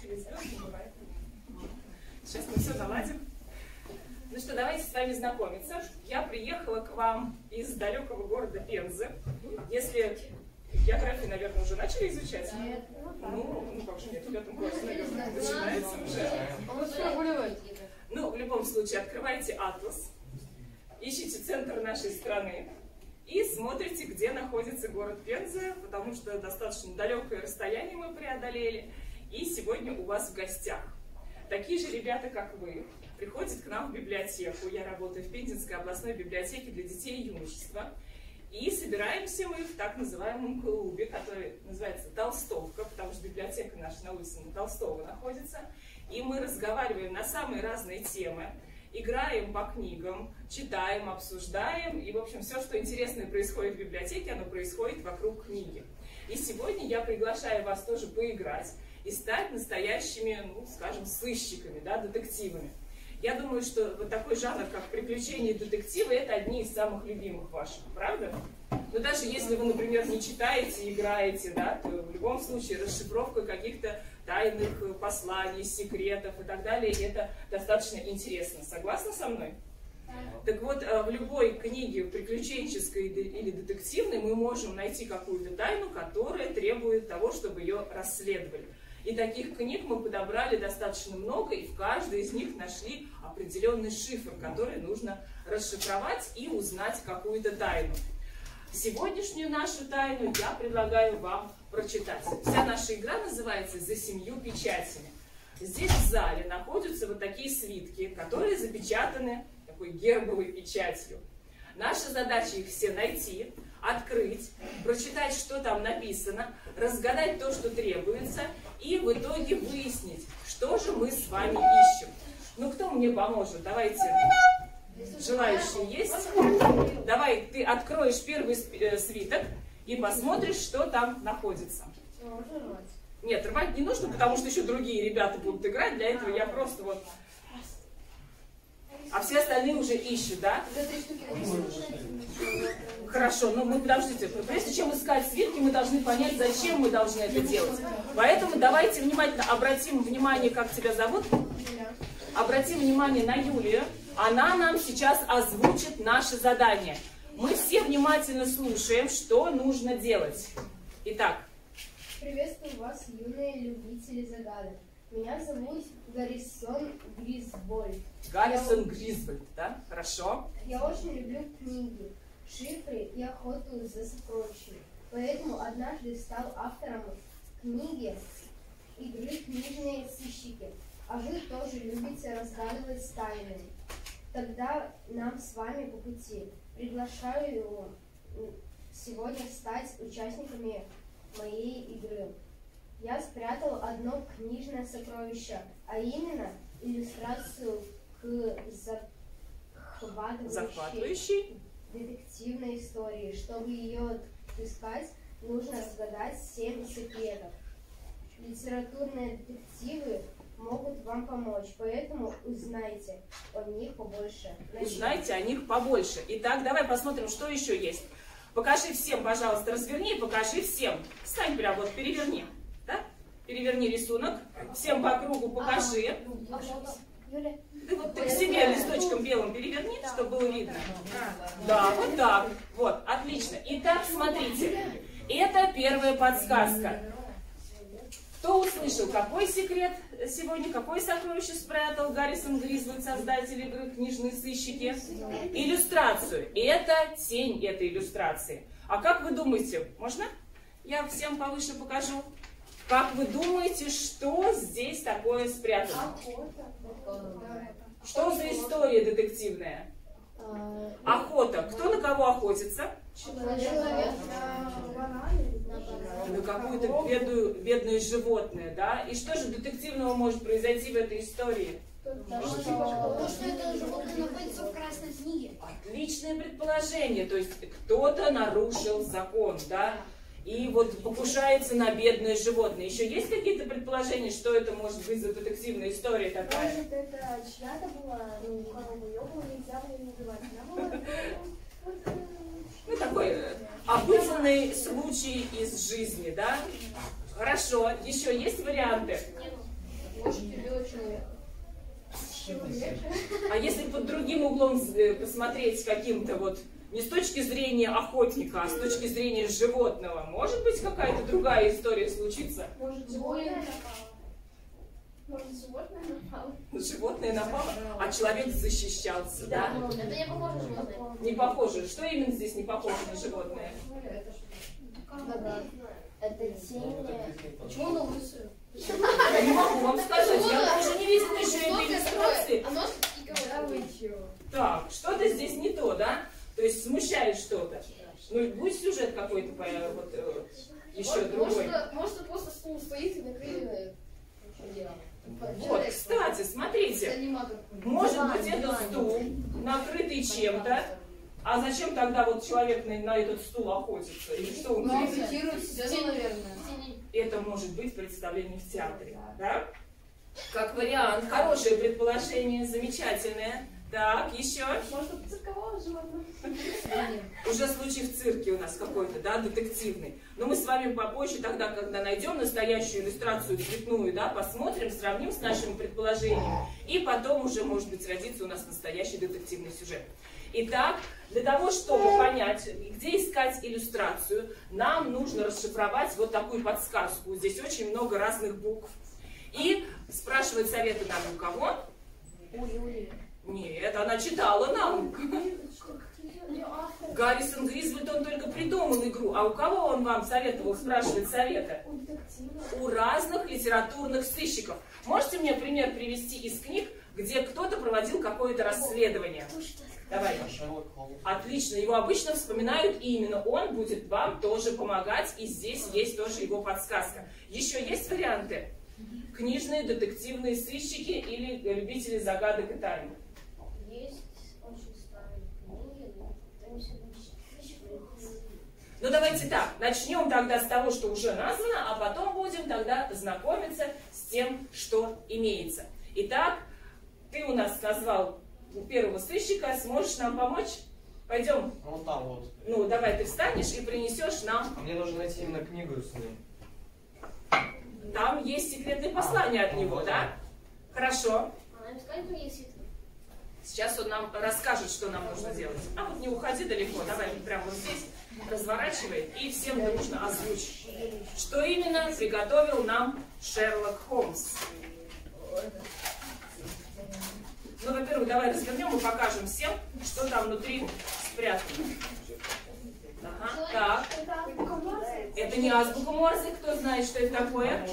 Или звезд не бывает. Сейчас мы все наладим. Ну что, давайте с вами знакомиться. Я приехала к вам из далекого города Пензы. Если географию, наверное, уже начали изучать? Нет. Ну как же нет, в 5 классе, наверное, начинается уже. Ну, в любом случае, открывайте атлас, ищите центр нашей страны и смотрите, где находится город Пенза, потому что достаточно далекое расстояние мы преодолели, и сегодня у вас в гостях такие же ребята, как вы, приходят к нам в библиотеку. Я работаю в Пензенской областной библиотеке для детей и юношества. И собираемся мы в так называемом клубе, который называется «Толстовка», потому что библиотека наша на улице Толстого находится. И мы разговариваем на самые разные темы, играем по книгам, читаем, обсуждаем. И, в общем, все, что интересное происходит в библиотеке, оно происходит вокруг книги. И сегодня я приглашаю вас тоже поиграть и стать настоящими, ну, скажем, сыщиками, да, детективами. Я думаю, что вот такой жанр, как приключения и детективы, это одни из самых любимых ваших, правда? Но даже если вы, например, не читаете, играете, да, то в любом случае расшифровка каких-то тайных посланий, секретов и так далее, это достаточно интересно. Согласны со мной? Так вот, в любой книге, приключенческой или детективной, мы можем найти какую-то тайну, которая требует того, чтобы ее расследовали. И таких книг мы подобрали достаточно много, и в каждой из них нашли определенный шифр, который нужно расшифровать и узнать какую-то тайну. Сегодняшнюю нашу тайну я предлагаю вам прочитать. Вся наша игра называется «За 7 печатями». Здесь в зале находятся вот такие свитки, которые запечатаны такой гербовой печатью. Наша задача их все найти, открыть, прочитать, что там написано, разгадать то, что требуется, и в итоге выяснить, что же мы с вами ищем. Ну, кто мне поможет? Давайте. Желающие есть? Давай, ты откроешь первый свиток и посмотришь, что там находится. Нет, рвать не нужно, потому что еще другие ребята будут играть. Для этого я просто вот... А все остальные уже ищут, да? Хорошо, но мы, подождите, прежде чем искать свитки, мы должны понять, зачем мы должны это делать. Поэтому давайте внимательно обратим внимание, как тебя зовут. Обратим внимание на Юлию. Она нам сейчас озвучит наше задание. Мы все внимательно слушаем, что нужно делать. Итак. Приветствую вас, юные любители загадок. Меня зовут Гаррисон Гризвольд. Гаррисон Гризвольд, да? Хорошо. Я очень люблю книги, шифры и охоту за сокровищами. Поэтому однажды стал автором книги игры «Книжные сыщики». А вы тоже любите разгадывать тайны. Тогда нам с вами по пути. Приглашаю сегодня стать участниками моей игры. Я спрятал одно книжное сокровище, а именно иллюстрацию к захватывающей детективной истории. Чтобы ее отыскать, нужно разгадать 7 секретов. Литературные детективы могут вам помочь, поэтому узнайте о них побольше. Узнайте о них побольше. Итак, давай посмотрим, что еще есть. Покажи всем, пожалуйста, разверни и покажи всем. Встань прямо, вот, переверни. Да? Переверни рисунок. Всем по кругу покажи. Ты к себе листочком белым переверни, чтобы было видно. Да, вот так. Вот, отлично. Итак, смотрите. Это первая подсказка. Кто услышал, какой секрет сегодня, какое сокровище спрятал Гаррисон Гризвольд, создатель игры «Книжные сыщики»? Иллюстрацию. Это тень этой иллюстрации. А как вы думаете, можно? Я всем повыше покажу. Как вы думаете, что здесь такое спрятано? Что за история детективная? Охота. Кто на кого охотится? На какое-то бедное животное, да? И что же детективного может произойти в этой истории? То, что это животное находится в красной книге. Отличное предположение. То есть кто-то нарушил закон, да? И вот покушается на бедное животное. Еще есть какие-то предположения, что это может быть за детективная история такая? Может, это чья-то была, корову ее было нельзя было не убивать. Она была... Ну, такой обыденный случай из жизни, да? Хорошо. Еще есть варианты? лошади белого человека. А если под другим углом посмотреть каким-то вот, не с точки зрения охотника, а с точки зрения животного, может быть какая-то другая история случится? Может, животное напало? Может, животное напало? Животное напало, а человек защищался, да? Это не похоже на животное. Не похоже. Что именно здесь не похоже на животное? Это тень. Почему оно лысое? Я не могу вам сказать, я уже не видела еще этой иллюстрации. А нос и говорит. Так, что-то здесь не то, да? То есть смущает что-то. Ну, будь сюжет какой-то вот, еще другой. Может, просто стул стоит и накрыли. Вот, кстати, смотрите. Может быть, это стул, накрытый чем-то. А зачем тогда вот человек на этот стул охотится? Или что он делает? наверное. Это может быть представление в театре, да? Как вариант. Хорошее предположение, замечательное. Так, еще. Может, это цирковое животное? Уже случай в цирке у нас какой-то, да, детективный. Но мы с вами попозже, тогда, когда найдем настоящую иллюстрацию цветную, да, посмотрим, сравним с нашими предположениями. И потом уже, может быть, родится у нас настоящий детективный сюжет. Итак, для того, чтобы понять, где искать иллюстрацию, нам нужно расшифровать вот такую подсказку. Здесь очень много разных букв. И спрашивать советы нам у кого? У Юлии. Нет, она читала нам. Гаррисон Гризвольд, он только придумал игру. А у кого он вам советовал спрашивать советы? У разных литературных сыщиков. Можете мне пример привести из книг, где кто-то проводил какое-то расследование? Давай. Отлично. Его обычно вспоминают, и именно он будет вам тоже помогать. И здесь есть тоже его подсказка. Еще есть варианты? Книжные, детективные сыщики или любители загадок и тайн? Есть очень старые книги, но там все Ну давайте так, начнем тогда с того, что уже названо, а потом будем тогда знакомиться с тем, что имеется. Итак, ты у нас назвал первого сыщика, сможешь нам помочь? Пойдем. Вот там вот. Ну, давай ты встанешь и принесешь нам. А мне нужно найти именно книгу с ним. Там есть секретное послание от него, да? Хорошо. Сейчас он нам расскажет, что нам нужно делать. А вот не уходи далеко, давай прямо вот здесь разворачивай и всем дружно озвучь. Что именно приготовил нам Шерлок Холмс? Ну, во-первых, давай развернем и покажем всем, что там внутри спрятано. Ага, так. Это не азбука Морзе, кто знает, что это такое?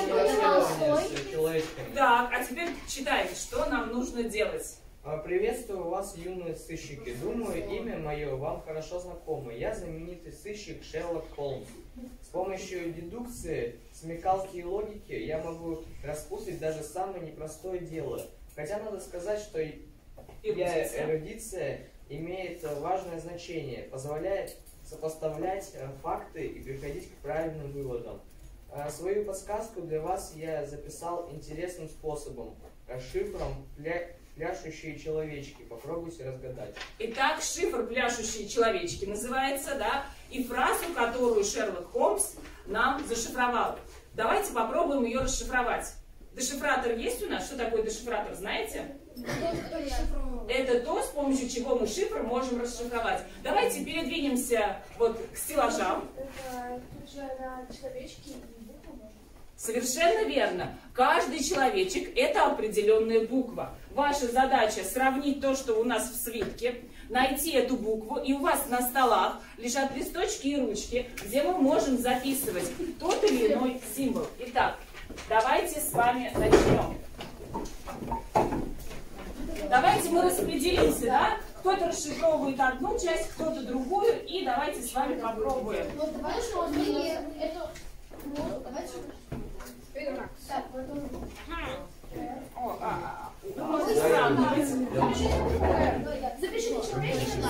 Так, а теперь читаем, что нам нужно делать. Приветствую вас, юные сыщики. Думаю, имя мое вам хорошо знакомо. Я знаменитый сыщик Шерлок Холмс. С помощью дедукции, смекалки и логики я могу распутать даже самое непростое дело. Хотя надо сказать, что эрудиция имеет важное значение, позволяет сопоставлять факты и приходить к правильным выводам. Свою подсказку для вас я записал интересным способом, шифром «Пляшущие человечки». Попробуйте разгадать. Итак, шифр «Пляшущие человечки» называется, да, и фразу, которую Шерлок Холмс нам зашифровал. Давайте попробуем ее расшифровать. Дешифратор есть у нас? Что такое дешифратор, знаете? Это то, с помощью чего мы шифр можем расшифровать. Давайте передвинемся вот к стеллажам. Тут же на человечке буквы можно. Совершенно верно. Каждый человечек – это определенная буква. Ваша задача сравнить то, что у нас в свитке, найти эту букву, и у вас на столах лежат листочки и ручки, где мы можем записывать тот или иной символ. Итак, давайте с вами начнем. Давайте мы распределимся, да? Кто-то расшифровывает одну часть, кто-то другую, и давайте с вами попробуем. Так, потом... Можно сравнивать. Запишите человечка.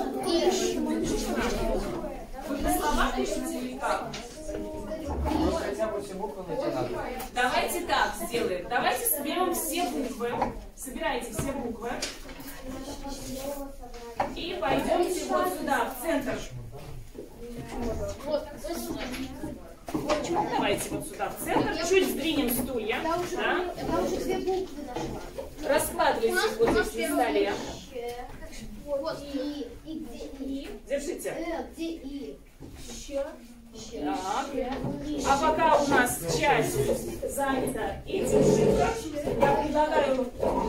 Вы на слова пишете или как? Хотя бы все буквы найти надо. Давайте так сделаем. Давайте соберем все буквы. Собирайте все буквы. И пойдемте вот сюда, в центр. Вот, Давайте вот сюда, в центр. Чуть сдвинем стулья. Да? земле. Вот и где и? Держите. Где и? Так. А пока у нас часть занята этим шифром, я предлагаю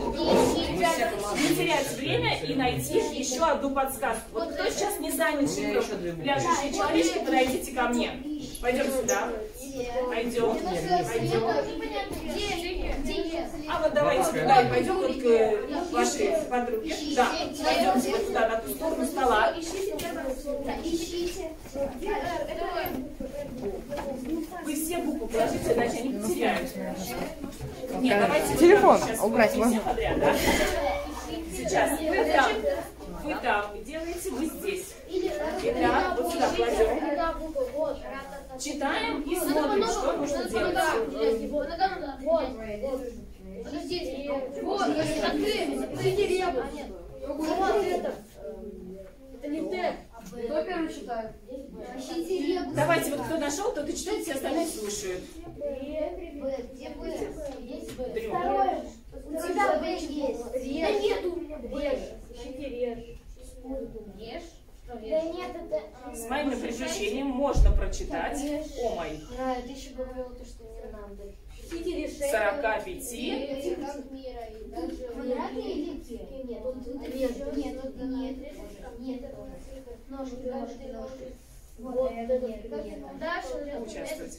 не терять время и найти еще одну подсказку. Вот кто сейчас не занят шифром пляшущие человечки, подойдите ко мне. Пойдем сюда. Пойдем. А вот давайте туда и пойдем, только ваши подруги. Да, пойдемте вот туда, на ту сторону стола. Вы все буквы положите, иначе они потеряют. Нет, давайте телефон сейчас убрать можно. Подряд, да? Сейчас вы там делаете, мы здесь. Итак, вот сюда кладем. Читаем и смотрим, что нужно делать. Это не Т. Кто первый читает? Давайте, вот кто нашел, тот и читает, все остальные слушают. Второе. У тебя Б есть. Да нет у меня Б. Ешь. Да нет, это... С моим приключением можно прочитать о моих Ты еще говорила, что не надо. 45. Участвовать.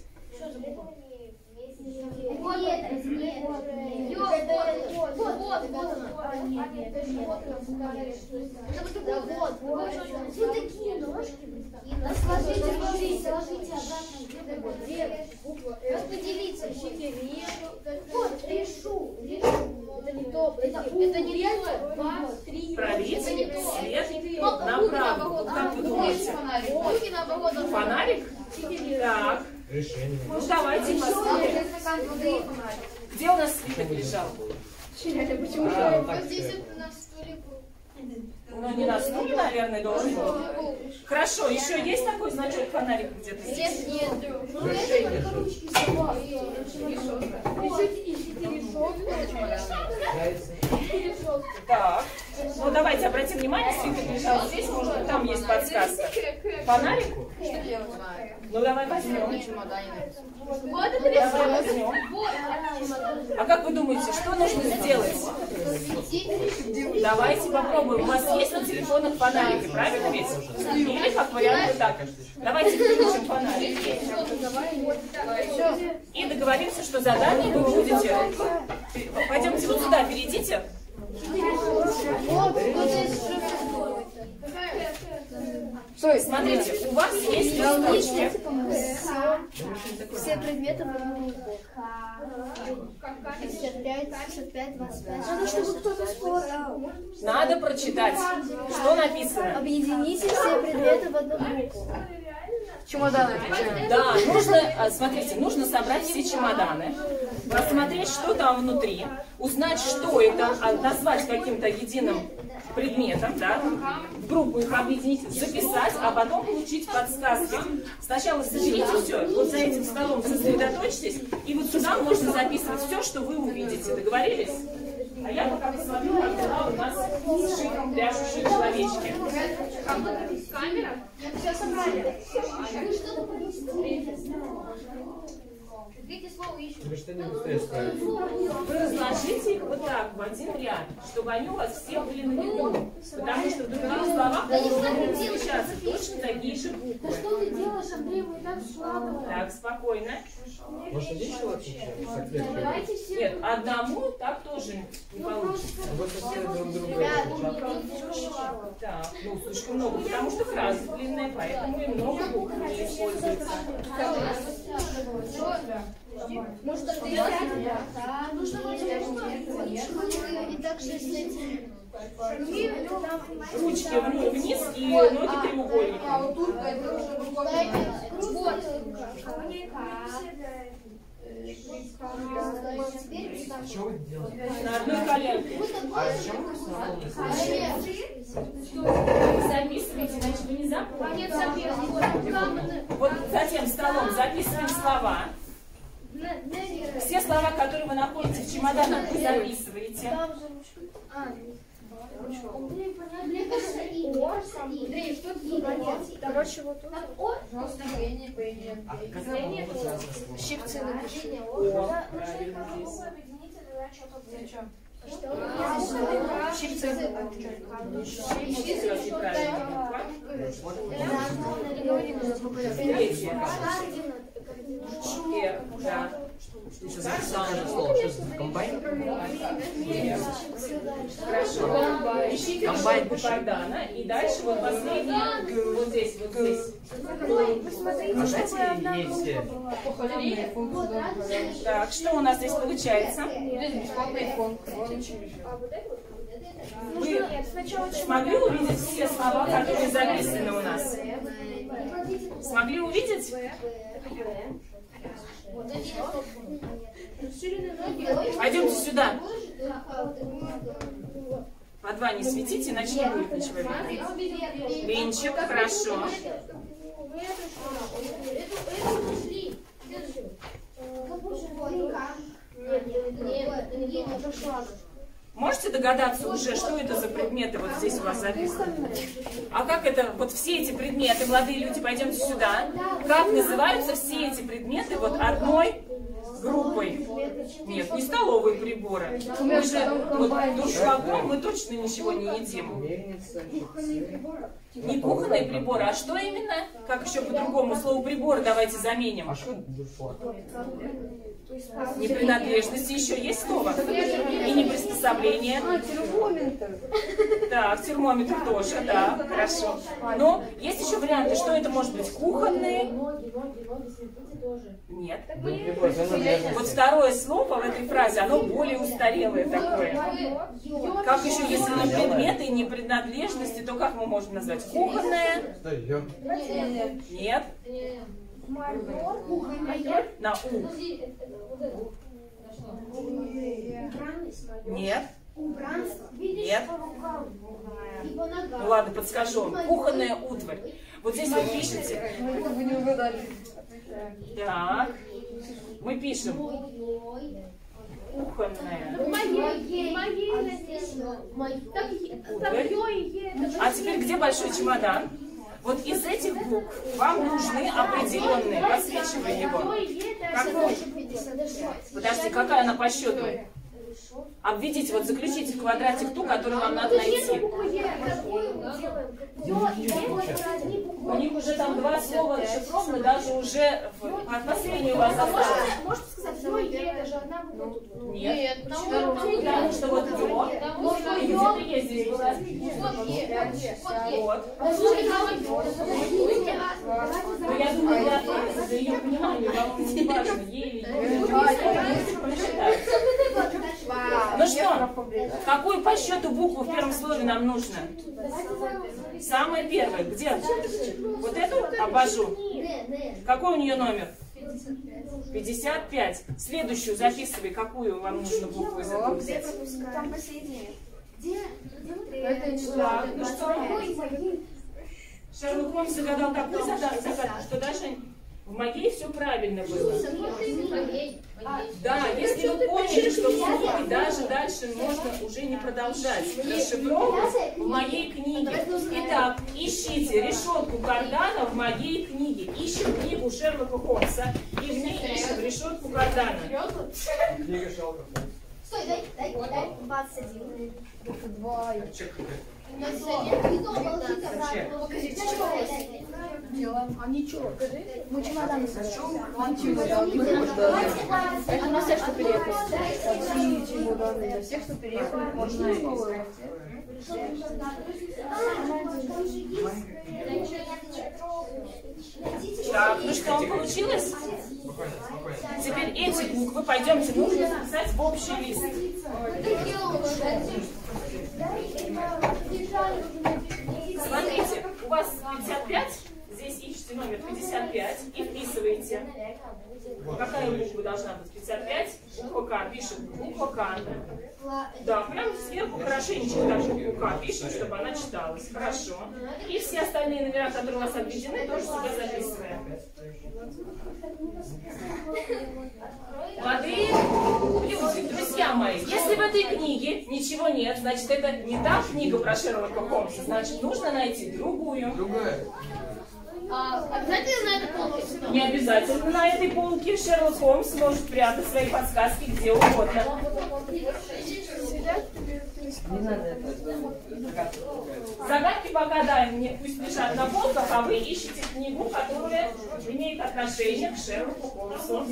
Вот такие ножки. Сложите обратно. Распределиться. Вот, решу. Это не то. Это не то. 2, 3. Править свет направо. Вот как вы думаете? Руки наоборот. Фонарик? Так. Решение. Ну давайте посмотрим. Где у нас свиток лежал? Так, Здесь на столе был. Ну не на стуле, наверное, должен был. Хорошо, еще есть такой значок фонарика где-то здесь? Нет. Так. Ну давайте обратим внимание, свиток лежал здесь, может быть там есть подсказка. Фонарик? Что делать? Ну давай возьмем. Вот это Давай возьмем. А как вы думаете, что нужно сделать? Давайте попробуем. У вас есть на телефонах фонарики, правильно ведь? Или как вариант вот так. Давайте включим фонарик. И договоримся, что задание вы будете. Пойдемте вот сюда, перейдите. Смотрите, у вас есть листочки. Все предметы в одну группу. 55, 55, 25. Надо, чтобы кто-то сказал. Надо прочитать, что написано. Объедините все предметы в одну группу. Чемоданы отвечаем. Да, нужно, смотрите, нужно собрать все чемоданы, посмотреть, что там внутри, узнать, что это, назвать каким-то единым предметом, да, в группу их объединить, записать, а потом получить подсказки. Сначала соберите все, вот за этим столом сосредоточьтесь, и вот сюда можно записывать все, что вы увидите. Договорились? А я пока посмотрю, как дела у нас с шифром пляшущие человечки. камера. Все собрали. Третье слово ищем. Тебе что не быстрее справиться? Вы разложите их вот так, в один ряд, чтобы они у вас все были на виду. Потому что в других словах будут встречаться точно такие же буквы. Что ты делаешь, Андрей? Мы так слабо. Так, спокойно. Может, один человек отвечает? Давайте все. Нет, одному так тоже не получится. Вы все друг друга. Так, ну слишком много, потому что фраза длинная, поэтому и много букв не используется. Может, и так же с этим. Ручки вниз и ноги треугольником. Что вы делаете? На одной коленке. А зачем вы Записывайте, иначе вы не запомните. Вот за тем столом записываем слова. Все слова, которые вы находите в чемоданах, вы записываете. Мне кажется, и Андрей, что ты Короче, вот тут. Настроение, поимение. А как могут разные слова? Щипцы напиши. Щипцы. Щипцы, правильно. Третье. Да. Ты сейчас записал это слово. Что это? Комбайн? Хорошо. Ищите Комбайн решетку пиши. кардана. И дальше вот последнее. Вот здесь, вот здесь. А знаете, есть... Так, что у нас здесь получается? Вы смогли увидеть все слова, которые записаны у нас? Смогли увидеть? Пойдемте сюда. По два не светите, иначе не будет ничего видно. Венчик, хорошо. Можете догадаться уже, что это за предметы вот здесь у вас записаны? А как это, вот все эти предметы, молодые люди, пойдемте сюда. Как называются все эти предметы вот одной группой? Нет, не столовые приборы. Мы же вот дуршлагом мы точно ничего не едим. Мельница, щипцы. Не кухонные приборы, а что именно? Как еще по-другому? Слово прибор давайте заменим. А что дуршлаг? Непринадлежности еще есть слово? И не приспособление? Так, термометр тоже, да, хорошо. Но есть еще варианты, что это может быть? Кухонные? Нет. Прибор принадлежности. Вот второе слово в этой фразе, оно более устарелое такое. Как еще, если не предметы и не принадлежности, то как мы можем назвать? Кухонное? Нет. На У. Нет. Нет. Ну ладно, подскажу. Кухонная утварь. Вот здесь вы пишете. Вы не угадали. Так. Мы пишем. Кухонная. А теперь где большой чемодан? Вот из этих букв вам нужны определенные. Подсвечивай его. Какой? Подожди, какая она по счету? Обведите, вот заключите в квадратик ту, которую вам надо найти. У них уже там два слова расшифрованы, даже уже в последней у вас осталось. Можете сказать, но это же одна буква тут. Нет. Потому что вот до. Где ты ездишь была? Вот. Но я думаю, для ее понимания вам не важно, ей или не прочитать. Ну что, какую по счету букву в первом слове нам нужно? Самая первая. Где? Вот эту обвожу. Какой у нее номер? 55. Следующую записывай, какую вам нужно букву из этого взять. Там посередине. Так, ну что? Шерлок Холмс загадал такую загадку, что даже в моей все правильно было. Да, если вы поняли, что вслух и даже дальше можно уже не продолжать расшифровывать в моей книге. Итак, ищите решетку кардана в моей книге. Ищем книгу Шерлока Холмса и в ней ищем решетку кардана. Книга Шерлока Холмса. Стой, дай 21. Чек. А ничего, мы чемодан это на всех, что переехали. Одни чемоданы, на всех, что переехали, можно искать. Так, ну что, получилось? Спокойно, спокойно. Теперь эти буквы пойдемте нужно записать в общий лист. Смотрите, у вас 55, здесь ищете ищите номер 55 и вписываете. Какая буква должна быть? 55, буква К, пишем буква К. Да, прям сверху хорошенечко так букву К пишем, чтобы она читалась. Хорошо. И все остальные номера, которые у нас обведены, тоже сюда записываем. Молодые люди, друзья мои, если в этой книге ничего нет, значит, это не та книга про Шерлока Холмса, значит, нужно найти другую. Обязательно на этой полке? Не обязательно на этой полке. Шерлок Холмс может прятать свои подсказки где угодно. Загадки пока, да, мне пусть лежат на полках, а вы ищете книгу, которая имеет отношение к Шерлоку Холмсу.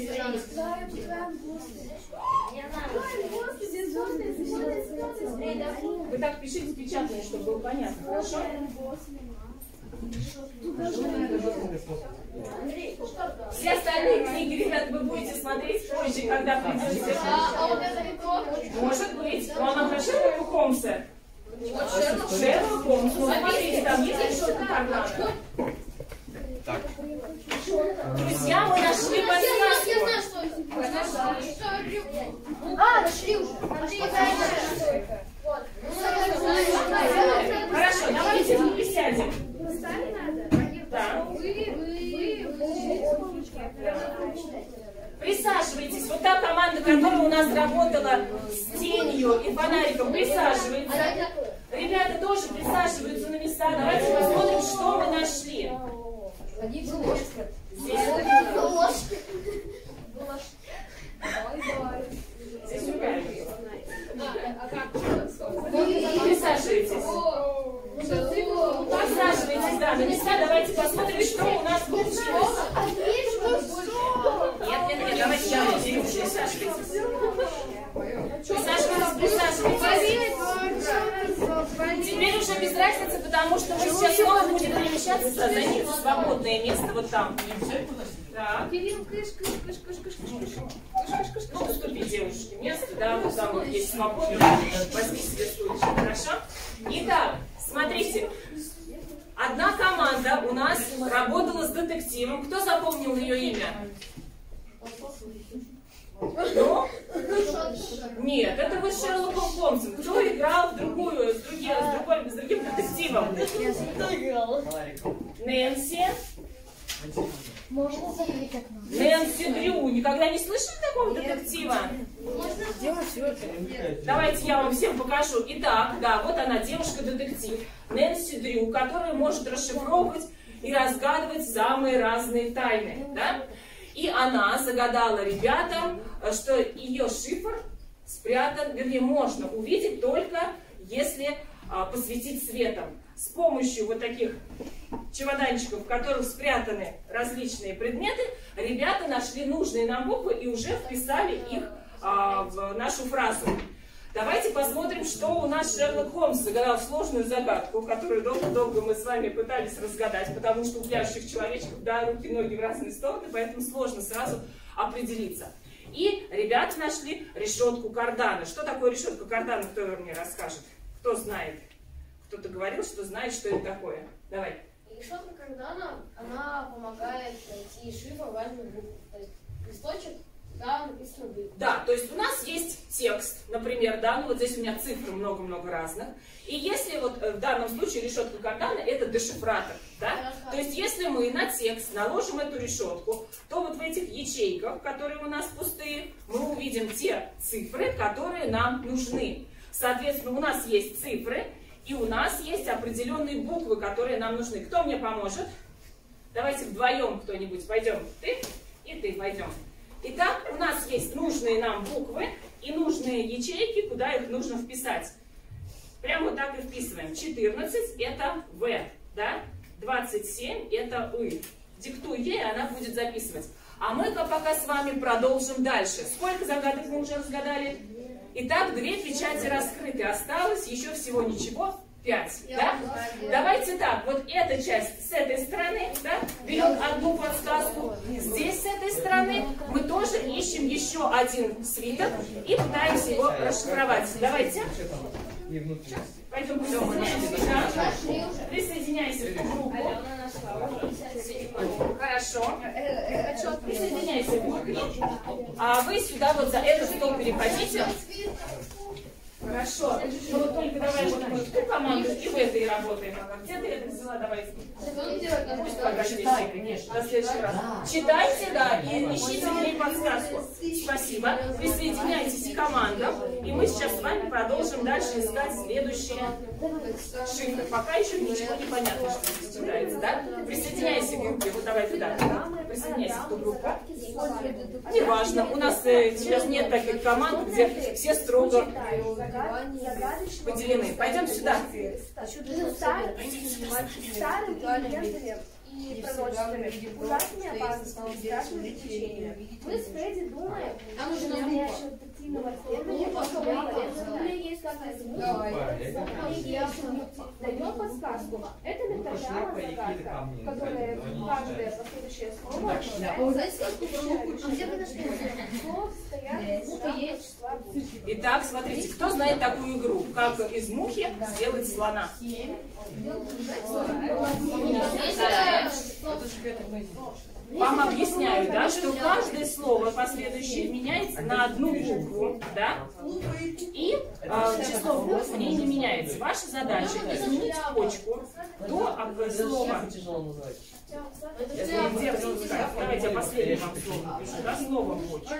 Вы так пишите печатные, чтобы было понятно, хорошо? Все остальные книги, ребят, вы будете смотреть позже, когда придете. Может быть. Но она про Шерлока Холмса. Шерлок Холмс. Ну, смотрите, там есть решетка Кардана. Друзья, мы нашли подсказку. Нашли уже. Хорошо, давайте мы присядем. Да. Присаживайтесь. Вот та команда, которая у нас работала с тенью и фонариком, присаживается. Ребята тоже присаживаются на места. Давайте посмотрим, что мы нашли. Здесь ругают. Присаживайтесь. Присаживайтесь, да, на места. Давайте посмотрим, что у нас получилось. Нет, давайте я возьму. Присаживайтесь. Присаживайтесь. Теперь уже без разницы, потому что мы сейчас снова будем перемещаться, займите свободное место вот там. Так. Ну, уступи девушке место, да, вот там вот есть свободное. Возьми себе стульчик, хорошо? Итак, смотрите. Одна команда у нас работала с детективом. Кто запомнил ее имя? Ну? Нет, это вы с Шерлоком Холмсом. Кто играл в другую, с другим детективом? Нэнси. Нэнси Дрю. Никогда не слышали такого детектива? Давайте я вам всем покажу. Итак, да, вот она, девушка-детектив. Нэнси Дрю, которая может расшифровывать и разгадывать самые разные тайны. Да? И она загадала ребятам, что ее шифр спрятан, вернее, можно увидеть только если посветить светом. С помощью вот таких чемоданчиков, в которых спрятаны различные предметы, ребята нашли нужные нам буквы и уже вписали их в нашу фразу. Давайте посмотрим, что у нас Шерлок Холмс загадал сложную загадку, которую долго-долго мы с вами пытались разгадать, потому что у пляшущих человечков, да, руки, ноги в разные стороны, поэтому сложно сразу определиться. И ребята нашли решетку Кардана. Что такое решетка Кардана, кто мне расскажет? Кто знает? Кто-то говорил, что знает, что это такое. Давай. Решетка Кардана, она помогает найти шифр важных букв. То есть листочек, да, написано буквы. Да, то есть у нас есть текст, например, да, ну вот здесь у меня цифры много-много разных. И если вот в данном случае решетка Кардана это дешифратор, да? То есть если мы на текст наложим эту решетку, то вот в этих ячейках, которые у нас пустые, мы увидим те цифры, которые нам нужны. Соответственно, у нас есть цифры, и у нас есть определенные буквы, которые нам нужны. Кто мне поможет? Давайте вдвоем кто-нибудь пойдем. Ты и ты пойдем. Итак, у нас есть нужные нам буквы и нужные ячейки, куда их нужно вписать. Прямо вот так и вписываем. 14 это В, да? 27 это И. Диктуй ей, она будет записывать. А мы-ка пока с вами продолжим дальше. Сколько загадок мы уже разгадали? Итак, 2 печати раскрыты. Осталось еще всего ничего. 5. Да? Давайте так, вот эта часть с этой стороны, да, берем одну подсказку. Здесь с этой стороны мы тоже ищем еще один свиток и пытаемся его расшифровать. Давайте. Пойдем будем. Присоединяйся к группу. Хорошо. Присоединяйся к группе. А вы сюда вот за этот стол переходите. Хорошо. Ну вот только давай вот мы в ту команду и в этой работаем. Где ты это взяла? Давайте. Пусть пока читай, конечно. На следующий раз. Читайте, да, и ищите в ней подсказку. Спасибо. Присоединяйтесь к командам. И мы сейчас с вами продолжим дальше искать следующие шифры. Пока еще ничего не понятно, что здесь читается, да? Присоединяйся к группе. Вот давай туда. Присоединяйся к группе. Неважно. У нас сейчас нет таких команд, где все строго поделены. Пойдем сюда. Старым клиентами и пророчествами ужасными опасностями, страшными приключениями. Мы с Фредди думаем, что настоящего детективного расследования даем подсказку. Это ментальная загадка, которая каждое последующее слово Итак, смотрите, кто знает такую игру? Как из мухи сделать слона? Вам объясняю, да, что каждое слово последующее меняется на одну букву, да, и число букв в ней не меняется. Ваша задача изменить почку до слова. Давайте я последнее вам слово напишу, да, слово почка.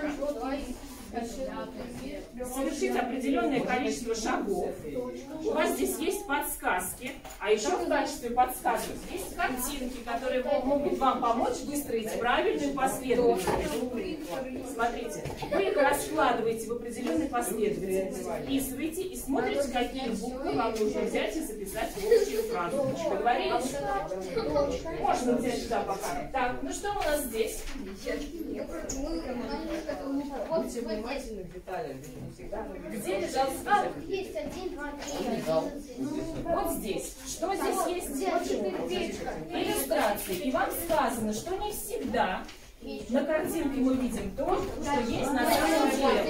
Совершить определенное количество шагов. У вас здесь есть подсказки, а еще в качестве подсказок есть картинки, которые могут вам помочь выстроить правильную последовательность. Смотрите, вы их раскладываете в определенной последовательности, записываете и смотрите, какие буквы вам нужно взять и записать в общую фразу. Договорились? Можно взять сюда пока. Так, ну что у нас здесь? Где лежал свиток? Есть 1, 2, 3. Вот здесь. Что здесь есть? Иллюстрации. И вам сказано, что не всегда на картинке мы видим то, что есть на самом деле.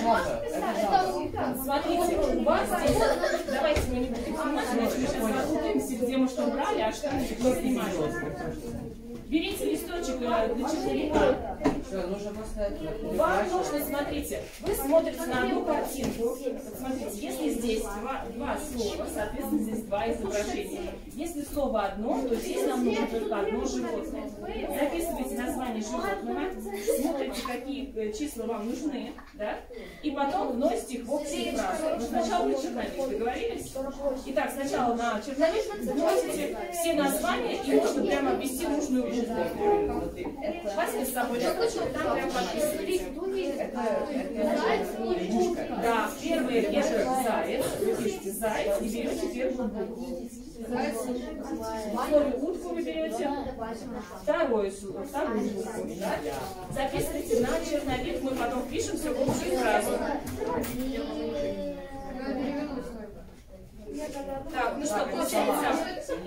Смотрите, у вас здесь... Давайте мы не будем снимать, иначе мы сейчас запутаемся, где мы что брали, а что мы снимали. Берите листочек для черновика. Вам нужно, смотрите, вы смотрите на одну картинку. Смотрите, если здесь два слова, соответственно, здесь два изображения. Если слово одно, то здесь нам нужно только одно животное. Записывайте название животного, смотрите, какие числа вам нужны, да? И потом вносите их в общую фразу. Но сначала на черновик, договорились? Итак, сначала на черновик вносите все названия, и можно прямо ввести нужную букву. Возьмите с собой листочек, там прям подписывайте. Да, первое это заяц. Вы пишете заяц и берете первую букву. Вторую утку вы берете, вторую букву. Да? Записывайте на черновик, мы потом пишем все в общую фразу. Так, ну что, получается?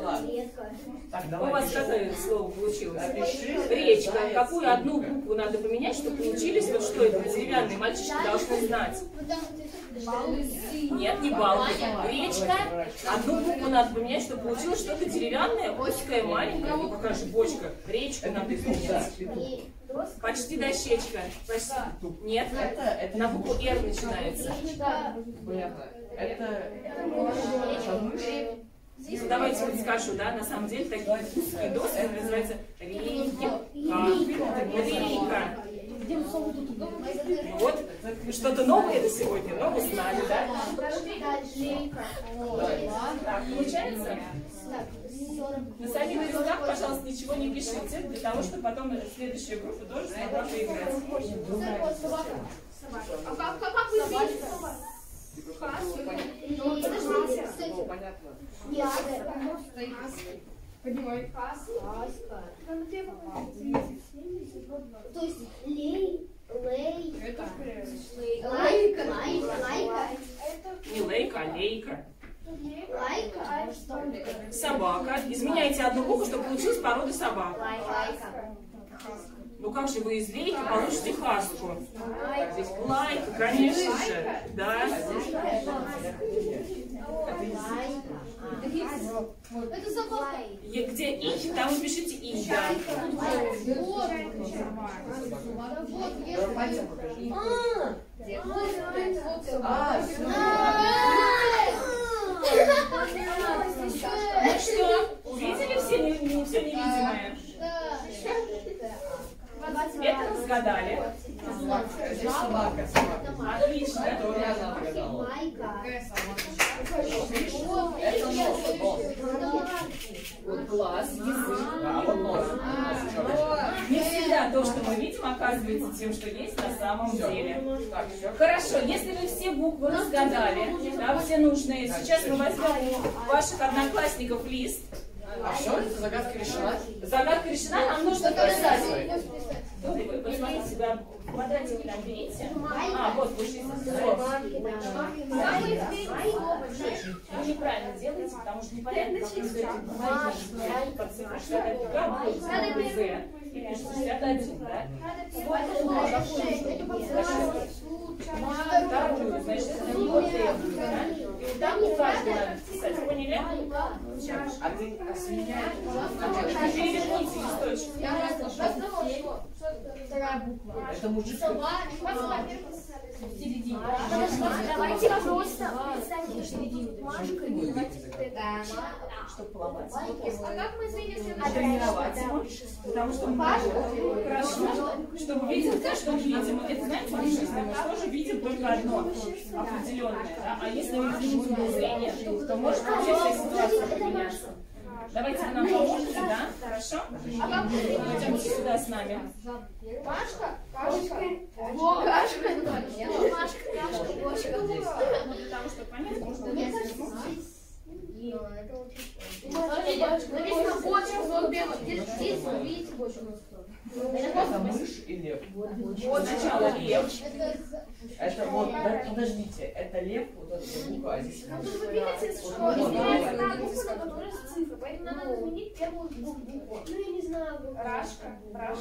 У вас какое слово получилось? Речка. Какую одну букву надо поменять, чтобы получились? Вот что это? Деревянные мальчишки должны знать. Нет, не балки. Речка. Одну букву надо поменять, чтобы получилось что-то деревянное, узкое, маленькое. Ну какая же бочка? Речка надо изменять. Почти дощечка. Почти. Нет, на букву «Р» начинается. Ну, давайте подскажу, да, на самом деле такие узкие доски называются рейка. Вот, что-то новое это сегодня, но вы знали, да? Так, получается? На самих листках, пожалуйста, ничего не пишите, для того, чтобы потом следующая группа тоже смогла поиграть. А как вы видите? Поднимай. То есть лейка. Не лейка, а лейка. Лайка. Собака. Изменяйте одну букву, чтобы получилась порода собак. Ну как же вы из лейки получите хаску? Лайка, конечно же. Да. Это собака. Где и, там вы пишите и, да. Что? Увидели все невидимое? Это разгадали. Собака. Отлично. Это нос. Вот глаз, язык. А вот нос. Не всегда то, что мы видим, оказывается тем, что есть на самом деле. Так, все. Хорошо, если вы все буквы разгадали, да, все нужные, сейчас мы возьмем у ваших одноклассников лист. А все, эта загадка решена? Загадка решена, нам нужно писать. Вы посмотрите себя в квадратике, там берите. А, вот, вы шли. Вы неправильно делаете, потому что непонятно, как вы все это под цифру 61 гамма, Z, и пишете 61, да? Вторую, значит, это не вот это, да? И вот там у каждого надо писать, поняли? А ты сменяешь? Переверните листочек. Это мужик. В середине. Давайте просто представим, что Машка и Чтобы поломать. А как мы извинимся? Тренировать его, потому что мы хорошо, чтобы видеть то, что мы видим. Это, знаете, в жизни мы тоже видим только одно определенное. Да? А если мы видим зрение, то может вообще вся ситуация поменяться. Давайте вы нам поможете, да? Хорошо? Пойдемте сюда с нами. Машка? Ну, потому что понять можно. Написано бочка, вот белый. Здесь вы видите бочку. Это мышь и лев. Вот сначала лев. Это вот, подождите, это лев, вот эта буква, а здесь мышь. Вы видите, что есть одна буква, на которой есть цифры, поэтому надо изменить первую букву. Ну, я не знаю. Рашка.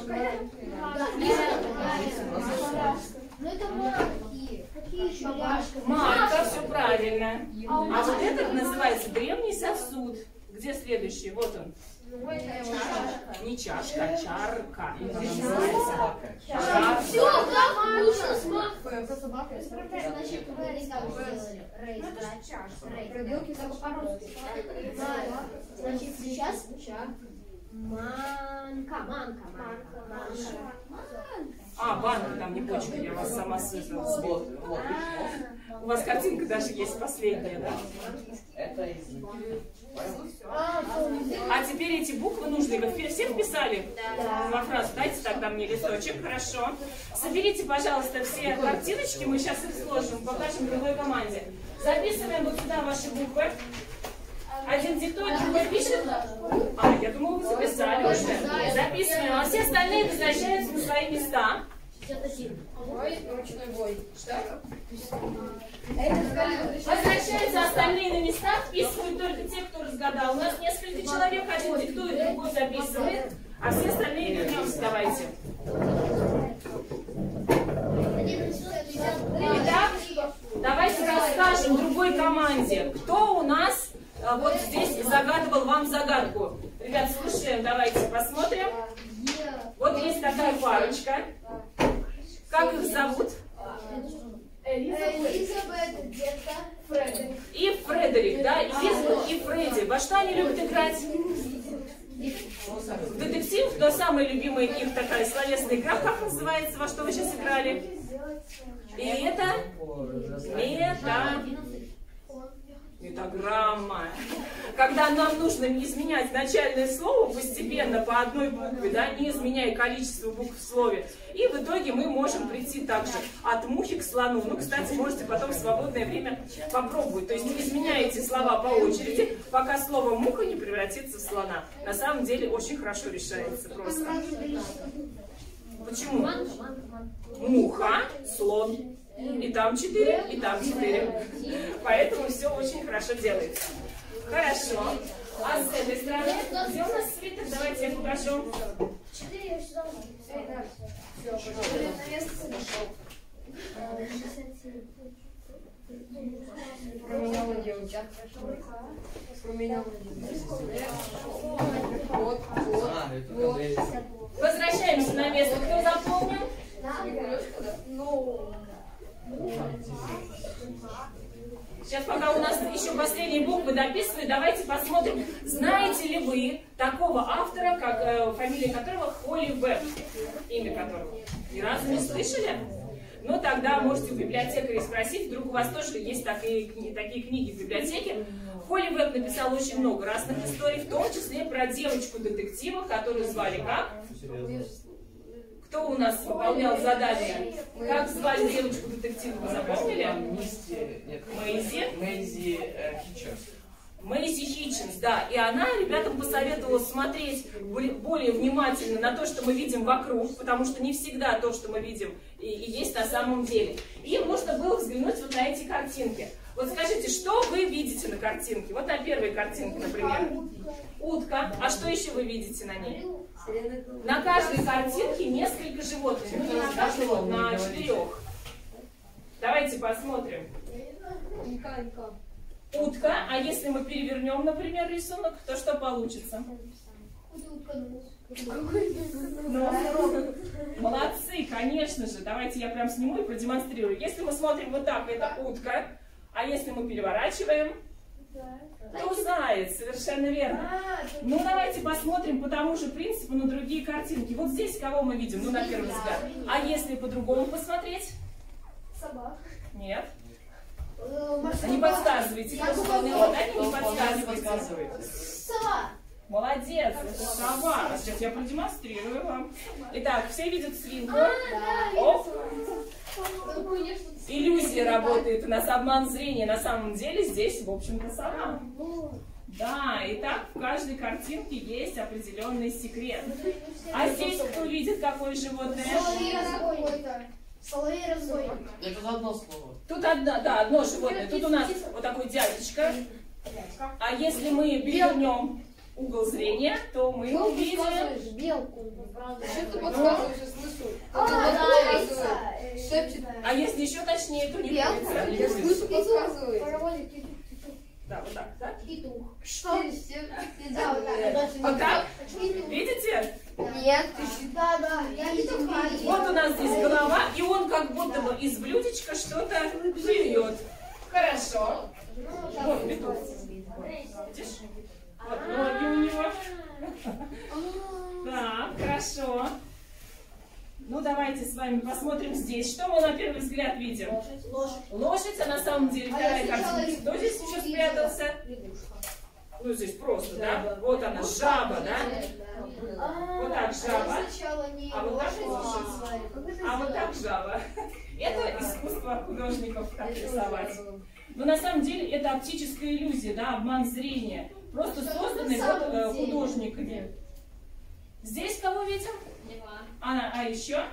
Ну это марки. Какие еще марки? Марка, все правильно. А вот этот называется древний сосуд. Где следующий? Вот он. Не чашка, а чарка. Собака. Чарка. Все, да, лучше с макой. Значит, вы рейстаут сделали. Рейс, Пробелки только по-русски. Значит, сейчас манка. А, банка, там не почка, я вас сама сыпала. Вот. У вас картинка даже есть последняя, да? Это язык. А теперь эти буквы нужны. Вы все вписали во фразу? Дайте тогда мне листочек, хорошо. Соберите, пожалуйста, все картиночки, мы сейчас их сложим, покажем другой команде. Записываем вот сюда ваши буквы. Один диктует, другой пишет. А, я думала, вы записали уже. Записываем, а все остальные возвращаются на свои места. Ручной бой. Возвращаются остальные на места, вписывают только те, кто разгадал. У нас несколько человек, один диктует, другой записывает, а все остальные вернемся, давайте. Итак, давайте расскажем другой команде, кто у нас вот здесь загадывал вам загадку. Ребят, слушаем, давайте посмотрим. Вот есть такая парочка. Как их зовут? Элизабет, где-то Фредерик. И Фредерик, да? Элизабет и Фредди. Во что они любят играть? Детектив, то самая любимая их такая словесная игра. Как называется, во что вы сейчас играли? И это? Метаграмма. Когда нам нужно изменять начальное слово постепенно по одной букве, да, не изменяя количество букв в слове. И в итоге мы можем прийти также от мухи к слону. Ну, кстати, можете потом в свободное время попробовать. То есть вы изменяете слова по очереди, пока слово муха не превратится в слона. На самом деле очень хорошо решается просто. Почему? Муха, слон. И там 4, и там 4. Поэтому все очень хорошо делается. Хорошо. А с этой стороны, где у нас свитер? Давайте я покажу. 4 я сюда. Променяла девочку. Променяла девочку. Вот. Возвращаемся на место. Кто запомнил? Сейчас, пока у нас еще последние буквы дописывают, давайте посмотрим, знаете ли вы такого автора, фамилия которого Холли Веб, имя которого? Ни разу не слышали? Ну, тогда можете у библиотекаря спросить, вдруг у вас тоже есть такие книги в библиотеке. Холли Веб написал очень много разных историй, в том числе про девочку-детектива, которую звали как? Кто у нас выполнял задание? Как звали девочку-детектива, вы запомнили? Мэйзи Хитчинс. Мэйзи Хитчинс, да. И она ребятам посоветовала смотреть более внимательно на то, что мы видим вокруг, потому что не всегда то, что мы видим, и есть на самом деле. И можно было взглянуть вот на эти картинки. Вот скажите, что вы видите на картинке? Вот на первой картинке, например. Утка. А что еще вы видите на ней? На каждой картинке несколько животных. Ну, не на каждой, вот на 4. Давайте посмотрим. Утка. А если мы перевернем, например, рисунок, то что получится? Молодцы, конечно же. Давайте я прям сниму и продемонстрирую. Если мы смотрим вот так, это утка. А если мы переворачиваем, то заяц. Совершенно верно. Ну, давайте посмотрим по тому же принципу на другие картинки. Вот здесь кого мы видим? Ну, на первый взгляд. А если по-другому посмотреть? Собака. Нет. Не подсказывайте. Кто выполнял задание, не подсказывайте. Сова. Молодец, это сова. Сейчас я продемонстрирую вам. Итак, все видят свинку? Оп. Иллюзия работает, у нас обман зрения. На самом деле здесь, в общем-то, сова. Да, и так в каждой картинке есть определенный секрет. А здесь кто видит, какое животное? Соловей-разбойник. Это одно слово. Тут одно животное. Тут у нас вот такой дядечка. А если мы перевернем угол зрения, то мы увидим... Белку. Что ты подсказываешь, я слышу? Шепчет. А если еще точнее, то не будет. Я слышу, подсказывает. Да, вот так, да? Что? Да, Вот так? Видите? Нет. Да, я видел. Вот у нас здесь голова, и он как будто бы из блюдечка что-то жует. Хорошо. Вот петух. Видишь? Вот ноги у него. Так, хорошо. Ну, давайте с вами посмотрим здесь. Что мы на первый взгляд видим? Лошадь, а на самом деле вторая картинка. Кто здесь еще спрятался? Ну, здесь просто, да? Вот она, жаба, да? Вот так жаба. А вот так лошадь. А вот так жаба. Это искусство художников, так рисовать. Но на самом деле это оптическая иллюзия, да, обман зрения. Просто созданный вот художниками. Здесь кого видим? А еще?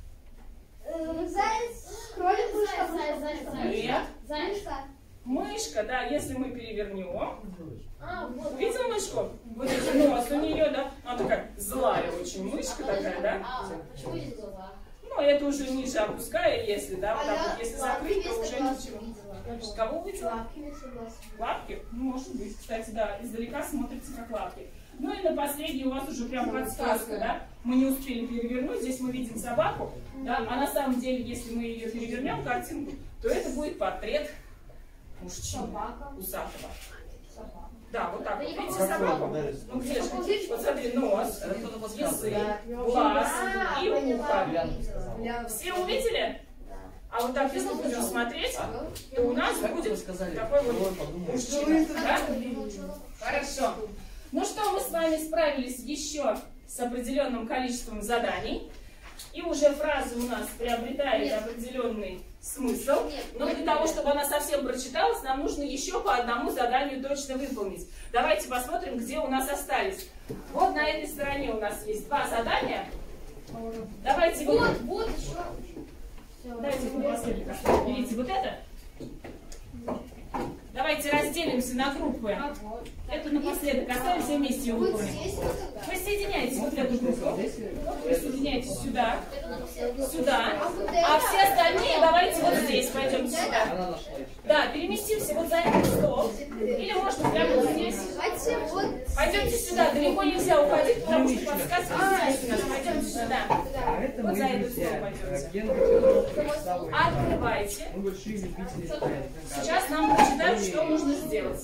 Заяц, кролик, мышка. Нет. Мышка. Мышка, да, если мы перевернем. Видел мышку? Вот это нос у нее, да? Она такая злая очень мышка такая, да? Почему здесь глаза? Ну, это уже ниже опуская, если, да, вот так вот, если закрыть, то уже ничего. Кого видела? Лапки? Ну, может быть, кстати, да, издалека смотрится как лапки. Ну и на последней у вас уже прям подсказка, да? Мы не успели перевернуть, здесь мы видим собаку, да? А на самом деле, если мы ее перевернем, картинку, то это будет портрет мужчины, усатого. Да, вот так вот. Видите собаку? Ну где же? Вот смотри, нос, язык, глаз и ухо. Все увидели? А вот так, если будем смотреть, то у нас будет такой вот мужчина. Да? Хорошо. Ну что, мы с вами справились еще с определенным количеством заданий. И уже фраза у нас приобретает определенный смысл. Но для того, чтобы она совсем прочиталась, нам нужно еще по одному заданию точно выполнить. Давайте посмотрим, где у нас остались. Вот на этой стороне у нас есть 2 задания. Давайте Вот еще. Давайте напоследок. Берите вот это. Давайте разделимся на группы. Это напоследок оставим, все вместе его выполним. Присоединяйтесь вот в эту группу. Присоединяйтесь сюда. Сюда. А все остальные давайте вот здесь. Пойдемте сюда. Да, переместимся вот за этот стол. Или можно прямо вот здесь. Пойдемте сюда. Далеко нельзя уходить, потому что подсказки здесь у нас. Пойдемте сюда. Вот за этот стол пойдемте. Открывайте. Сейчас нам прочитают, что нужно сделать.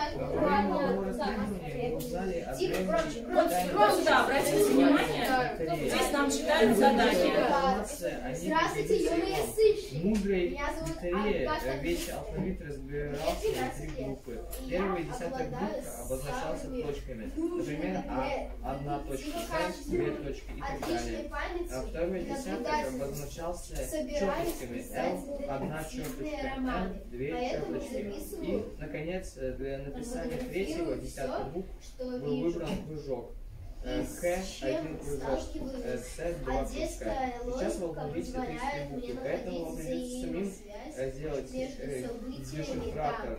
Вот сюда обратите внимание. Здесь нам читают задания. Здравствуйте, юные сыщики. Мудрый Меня зовут хитрее Агата весь алфавит разбирался на 3 группы. Первый и 10-й группа обозначался точками. Например, А, 1 точка, С, 2 точки и так далее. А второй и 10-й обозначался черточками. Л, 1 черточка, Н, 2 черточки. И, наконец, для написания 3-го, 10-й букв был выбран кружок. К, 1 кружок, С, 2 кружка. Сейчас вы увидите 33 буквы, поэтому вам придется самим сделать дешифратор.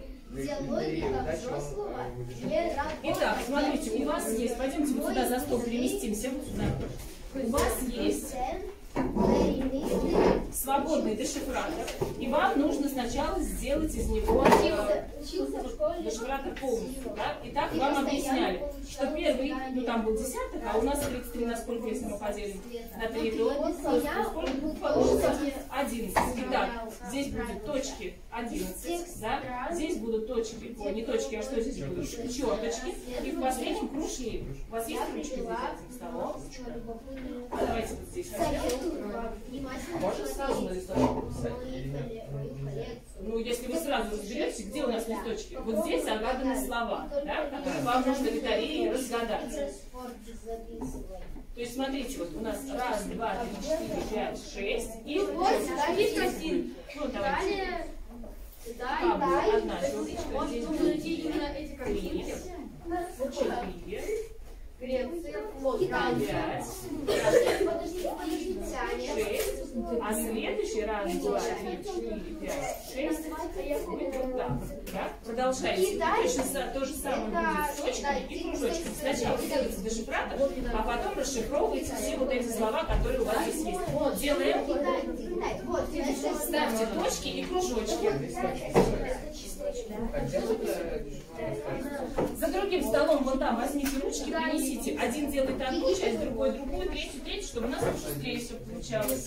Итак, смотрите, у вас есть, пойдемте вот сюда за стол переместимся, вот сюда. У вас есть свободный дешифратор, и вам нужно сначала сделать из него дешифратор полностью. Да? Итак, вам объясняли, что первый, ну там был десяток, а у нас 33, насколько, если мы поделим на 3, то сколько получится? 11. Итак, здесь будут точки 11, да? Здесь будут точки, не точки, а что здесь будут? Черточки. И в последнем кружке. У вас есть ручки здесь этим столом? Давайте вот здесь. Можно сразу на листочек написать? Ну, если вы сразу разберетесь, где у нас листочки. Вот здесь загаданы слова, да, которые вам нужно в батарее разгадать. То есть, смотрите, вот у нас 1, 2, 3, 4, 5, 6. И один. Ну, давайте. Одна черточка. Здесь будет 3, 4. Греция, 5, 6, а следующий 1, 2, 3, 4, 5, 6 будет вот так. Да? Продолжайте. Точно то же самое будет с точками и кружочками. Сначала делайте дешифратор, а потом расшифровывайте все вот эти слова, которые у вас здесь есть. Делаем. Ставьте точки и кружочки. За другим столом вон там возьмите ручки, принесите. Один делает одну часть, другой другую, третью, чтобы у нас быстрее все получалось.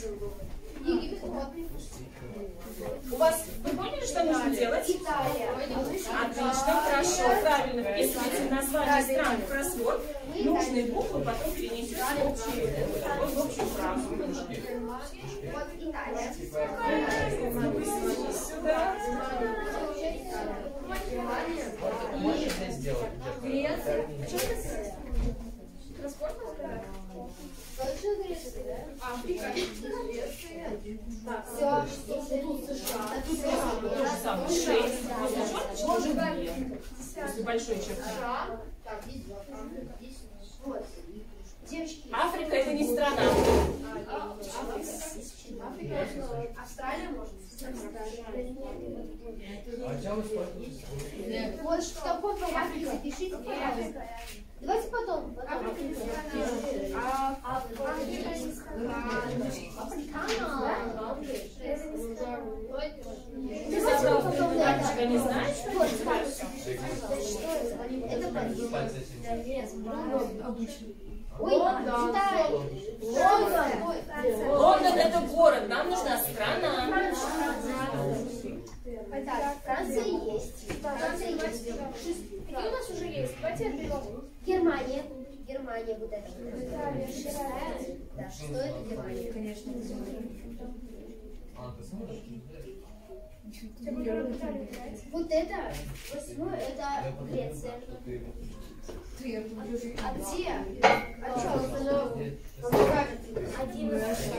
У вас, вы поняли, что нужно делать? Отлично, хорошо, правильно. Вписывайте название стран в кроссворд. Нужные буквы потом перенесете в общую фразу. Сюда. Можно здесь сделать? Греция. Африка, То же самое. 6. После черточки уже 2. После большой черточки. Африка — это не страна. Австралия, может? Вот в каком порядке запишите, пожалуйста. Давайте потом. Ты сказал, что ты мальчика не знаешь? Лондон — это город, нам нужна страна. Франция есть. Какие у нас уже есть? Давайте отберем. Германия. Германия вот это. Да, что это Германия? Конечно, Вот это 8, это Греция. А где? А что? 11.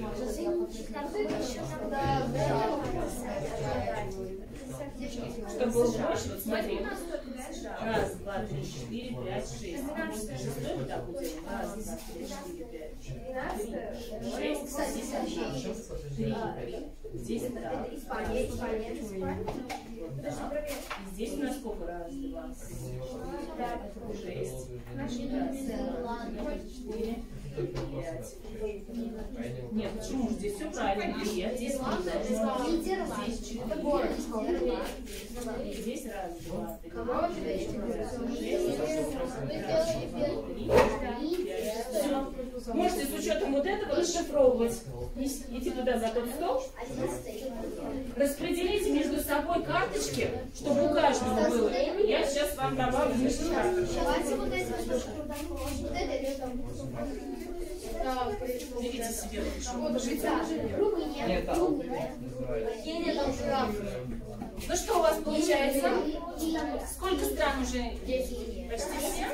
Чтобы было больше, вот смотри. 1, 2, 3, 4, 5, 6. Шестой вот так вот делаем. 1, 2, 3, 4, 5, 6, 7, 10, да. Здесь у нас сколько? 1, 2, 3, 4, 5, 6, 4, Нет, почему? Здесь все правильно. Нет, здесь здесь 4. Здесь раз, два, три. Все. Можете с учетом вот этого расшифровывать. Идти туда за тот стол. Распределите между собой карточки, чтобы у каждого было. Я сейчас вам добавлю шифратор. Берите себе Ну что у вас получается? Сколько стран уже? Почти все?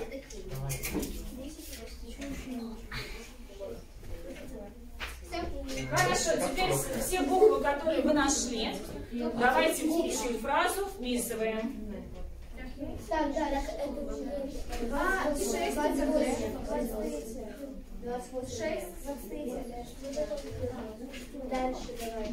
Хорошо, теперь все буквы, которые вы нашли, давайте в общую фразу вписываем. Так, да, это 26, 26, 23. Дальше давай.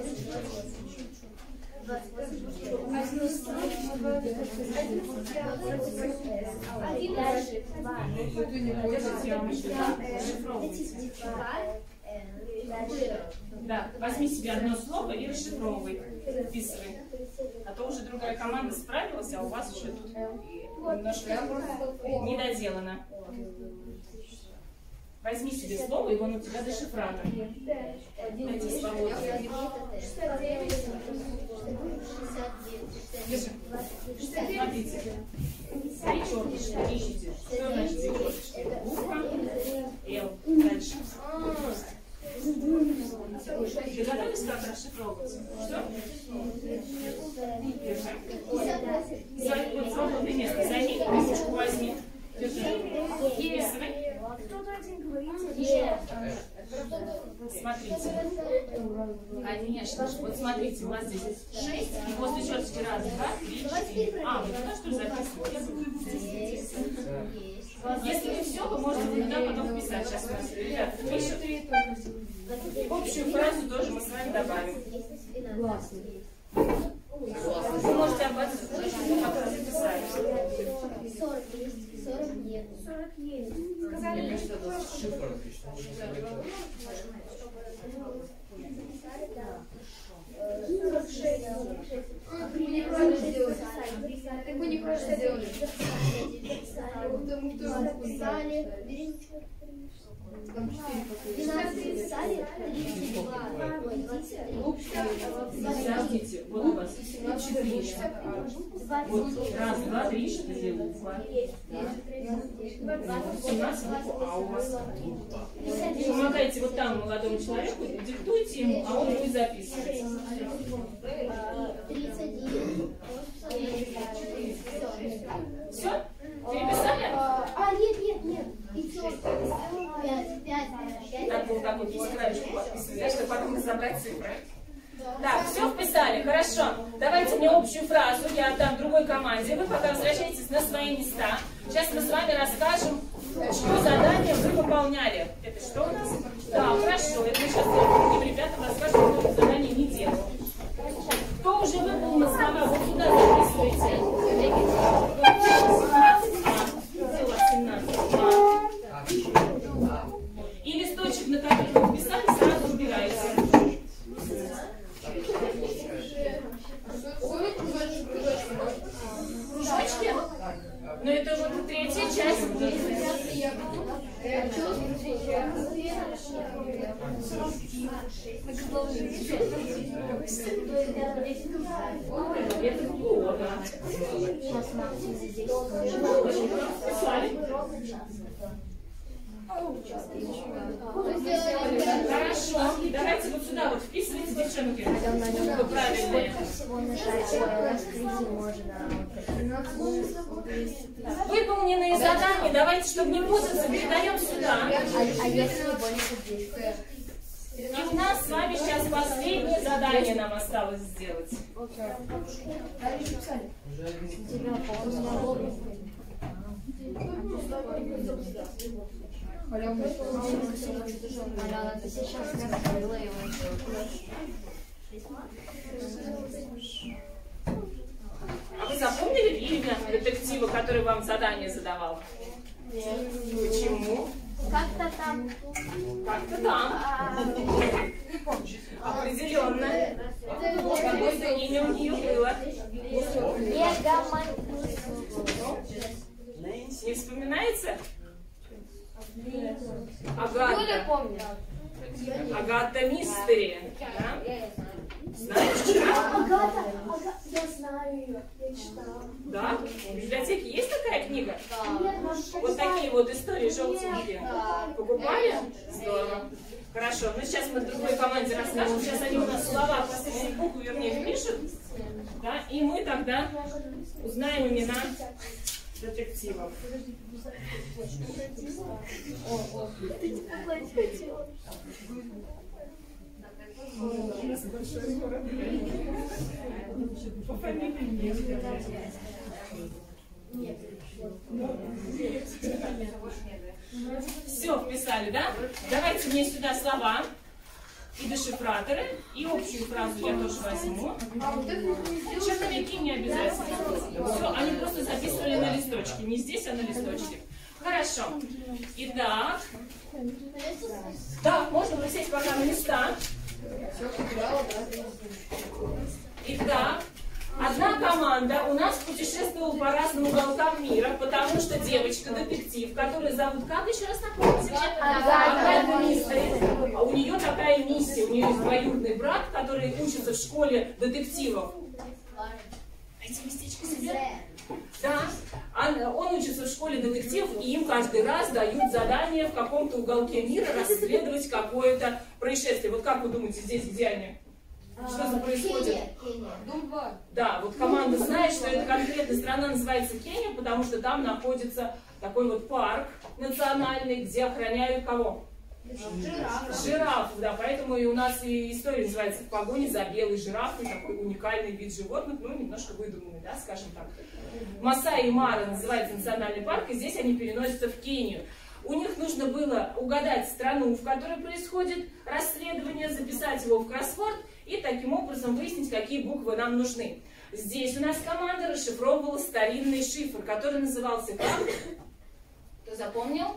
28. Да, возьми себе одно слово и расшифровывай, вписывай. А то уже другая команда справилась, а у вас уже тут немножко не доделано. Возьми себе слово, и вон у тебя дешифратор. Дайте свободу. Смотрите. Три черточки ищите. Что значит три черточки? Буква Л. Дальше. Догадались, как расшифровывать? Что? Держи. Вот свободное место. Займи, ручку возьми. Держи. Вписывай. Смотрите. Конечно же. Вот смотрите, у вас здесь 6, и после черточки раз, два, три, четыре. А, вы туда что ли записываете? Если не все, вы можете туда потом вписать. Сейчас у нас ребята пишут. Общую фразу тоже мы с вами добавим. Вы можете обратиться к точке, которую записали. 40 есть, 40 нет. 40 есть. Сказали, мне кажется, это шифр. Вы неправильно сделали. Так вы неправильно сделали. Подождите, вот у вас 4. Вот, раз, два, три, 4 буквы. 17 букв, а у вас помогайте вот там молодому человеку, диктуйте ему, а он будет записывать. 31. Все? Переписали? Нет. И что? 5. Так вот так вот с краешку подписывать, чтобы потом разобрать цифры. Так, все вписали, хорошо. Давайте мне общую фразу, я отдам другой команде. Вы пока возвращаетесь на свои места. Сейчас мы с вами расскажем, что задание вы выполняли. Это что у нас? Да, хорошо. Это мы сейчас другим ребятам расскажем, кто это задание не делал. Кто уже выполнил слова? Вот сюда записывайте. 17. И листочек, на который вы вписали, сразу убираете. Кружочки? Ну это вот третья часть. Это плохо. Хорошо. Давайте вот сюда вот вписывайте, девчонки. Вы правильные. Выполненные задания. Давайте, чтобы не путаться, передаем сюда. И у нас с вами сейчас последнее задание нам осталось сделать. А вы запомнили имя детектива, который вам задание задавал? Почему? Как-то там. Как-то там. Определенно. Какое-то имя у нее было. Не вспоминается? Юля Агата. помнит. Агата Мистери. Да? Знаешь? Агата, я знаю ее, я читала. Да? В библиотеке есть такая книга? Нет, может, Вот такие вот истории желтенькие. Покупали? Здорово. Хорошо, ну сейчас мы другой команде расскажем. Сейчас они у нас слова последнюю букву, вернее, пишут. Да? И мы тогда узнаем имена детективов. По фамилии нет. Все вписали, да? Давайте мне сюда слова и дешифраторы, и общую фразу я тоже возьму. Черновики не обязательно. Все, они просто записывали на листочке. Не здесь, а на листочке. Хорошо. Итак. Да, можно присесть пока на места. Итак. Одна команда у нас путешествовала по разным уголкам мира, потому что девочка-детектив, которую зовут, как еще раз напомните? Агата Мистери. У нее такая миссия, у нее есть двоюродный брат, который учится в школе детективов. Найти местечко себе? Да. Он учится в школе детективов, и им каждый раз дают задание в каком-то уголке мира расследовать какое-то происшествие. Вот как вы думаете, здесь где они? Что за происходит? Думба. Да, вот команда знает, что эта конкретная страна называется Кения, потому что там находится такой вот парк национальный, где охраняют кого? Жирафов, да, поэтому и у нас и история называется «В погоне за белой жирафой», такой уникальный вид животных, ну, немножко выдуманный, да, скажем так. Масаи Мара называется национальный парк, и здесь они переносятся в Кению. У них нужно было угадать страну, в которой происходит расследование, записать его в кроссворд и таким образом выяснить, какие буквы нам нужны. Здесь у нас команда расшифровывала старинный шифр, который назывался как? Кто запомнил?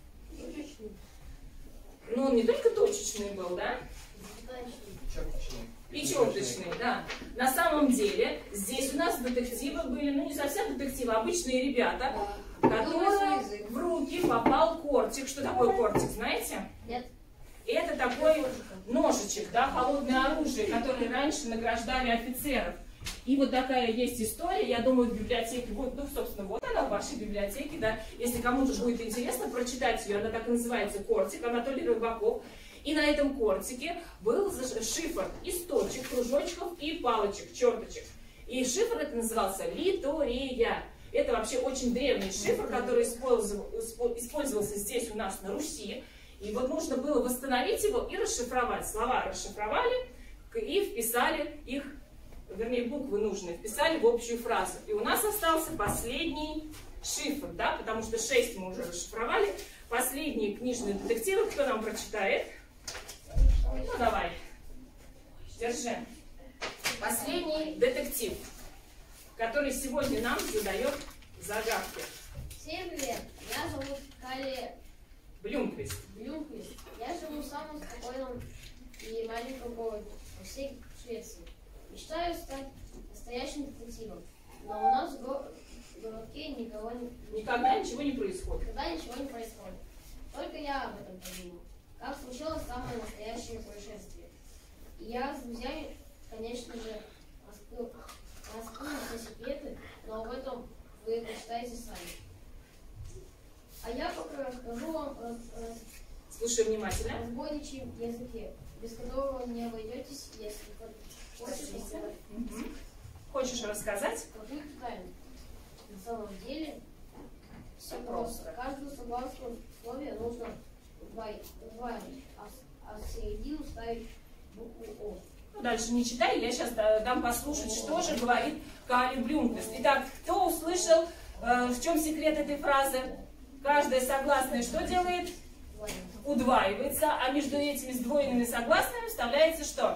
Ну, он не только точечный был, да? И черточный, да. На самом деле, здесь у нас детективы были, ну не совсем детективы, обычные ребята, которым в руки попал кортик. Что такое кортик, знаете? Нет. Это такой ножичек, да, холодное оружие, которое раньше награждали офицеров. И вот такая есть история, я думаю, в библиотеке, вот, ну, собственно, вот она в вашей библиотеке, да, если кому-то будет интересно прочитать ее, она так и называется «Кортик», Анатолий Рыбаков. И на этом кортике был шифр из точек, кружочков и палочек, черточек. И шифр это назывался «Литория». Это вообще очень древний шифр, который использовался здесь у нас на Руси. И вот нужно было восстановить его и расшифровать. Слова расшифровали и вписали их, вернее, буквы нужные, вписали в общую фразу. И у нас остался последний шифр, да, потому что 6 мы уже расшифровали. Последние книжные детективы, кто нам прочитает? Ну, давай. Держи. Последний детектив, который сегодня нам задает загадки. Всем привет, меня зовут Кали Блюмквист. Блюмквист. Я живу в самом спокойном и маленьком городе, во всей Швеции. Мечтаю стать настоящим детективом, но у нас в городке Никогда ничего не происходит. Никогда ничего не происходит. Только я об этом подумал. Как случилось самое настоящее происшествие. И я с друзьями, конечно же, раскрыл все секреты, но об этом вы почитаете сами. А я пока расскажу вам о Слушай внимательно. разбойничьем языке, без которого не обойдетесь, если хочешь рассказать. Хочешь рассказать? Какую тайну? На самом деле все просто. Каждую согласную условие нужно удваивать, а в середину ставить букву О. Ну, дальше не читай, я сейчас дам послушать, что же говорит Кали Блюмквист. Итак, кто услышал, в чем секрет этой фразы? Каждая согласная что делает? Удваивается, а между этими сдвоенными согласными вставляется что?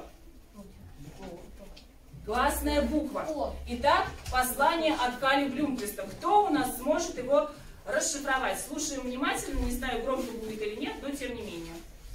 Гласная буква. Итак, послание от Кали Блюмквиста. Кто у нас сможет его расшифровать. Слушаем внимательно, не знаю, громко будет или нет, но тем не менее.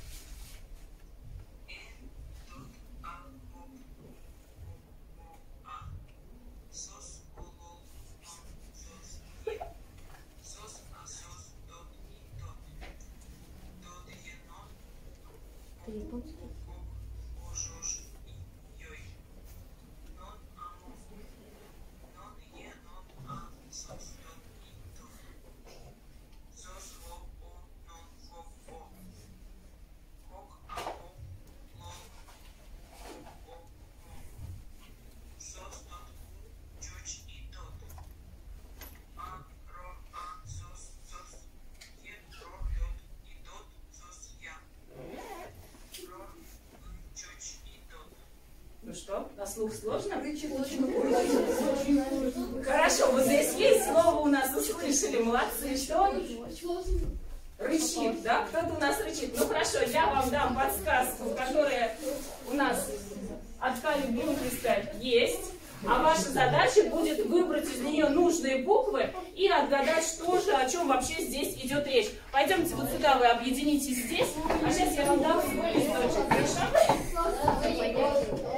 Ну что, на слух сложно? Хорошо, вот здесь есть слово у нас, услышали, молодцы. Что? Рычит, да? Кто-то у нас рычит. Ну хорошо, я вам дам подсказку, которая у нас от Кали Блюмквиста есть. А ваша задача будет выбрать из нее нужные буквы и отгадать, что же, о чем вообще здесь идет речь. Пойдемте вот сюда, вы объединитесь здесь. А сейчас я вам дам свой листочек, хорошо?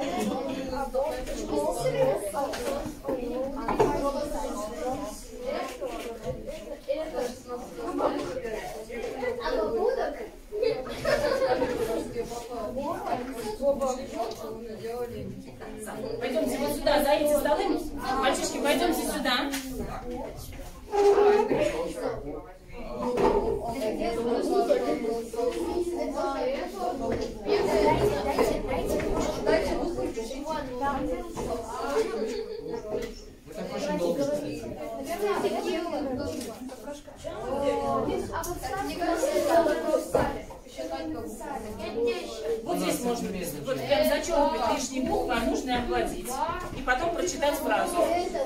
Пойдемте вот сюда, за эти столы. Мальчишки, пойдемте сюда. Вот здесь можно вот прям зачеркивать лишние буквы, а нужные обводить. И потом прочитать фразу.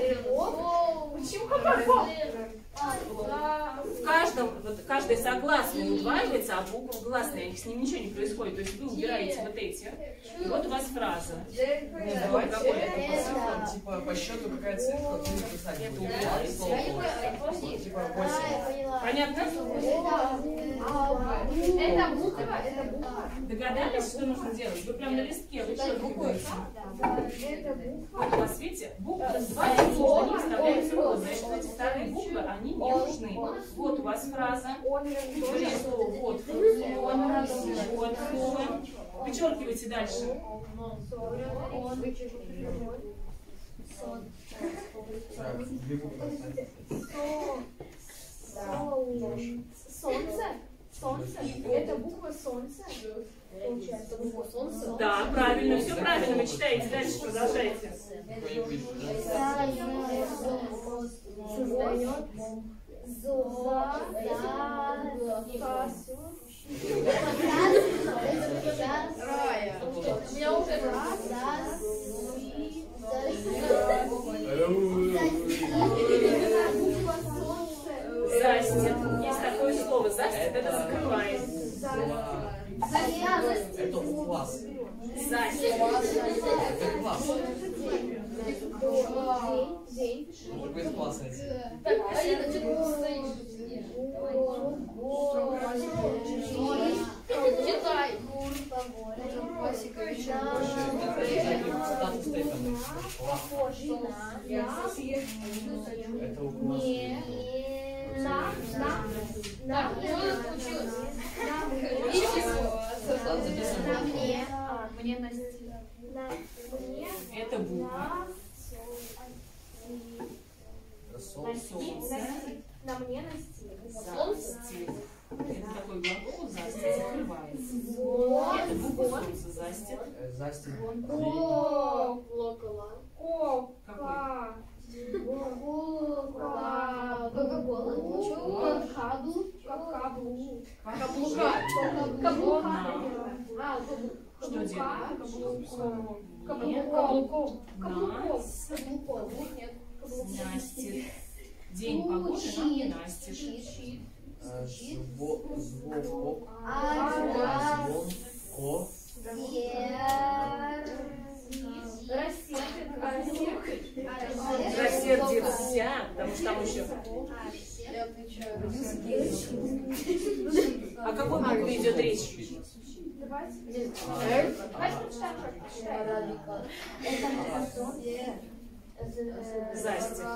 В каждом, вот, каждый согласный удваивается, а буквы гласные, с ним ничего не происходит. То есть вы убираете вот эти. И вот у вас фраза. Типа по счету какая цифра, вы не писать будете. Типа 8. Понятно? Это буква, это буква. Догадались, что нужно делать? Вы прям на листке вычеркиваете. Вот у вас, видите, буквы два, они вставляются в рот. Значит, эти вторые буквы, они не нужны. Вот у вас фраза. Вот слово. Вычеркивайте дальше. Солнце? Солнце? Это буква солнце? Получается, буква солнце? Да, правильно, все правильно. Вы читаете дальше, продолжайте. Застит. Есть такое слово. Застит, это закрывает. Это класс. Застит. Это класс. День. Какой класс эти? Алина, что ты стоишь? Читай. Это у класса. Так, что у нас получилось? Это буква. Солнце. На мне настиг. Застит. Это такой глагол. Застит закрывается. Это буква солнца. Застит. Застит. Какой? Что делаем? Настит. День погоды нам не настит. Звонко. Рассека. Рассердится, потому что там еще... О какой букве идет речь? Застя.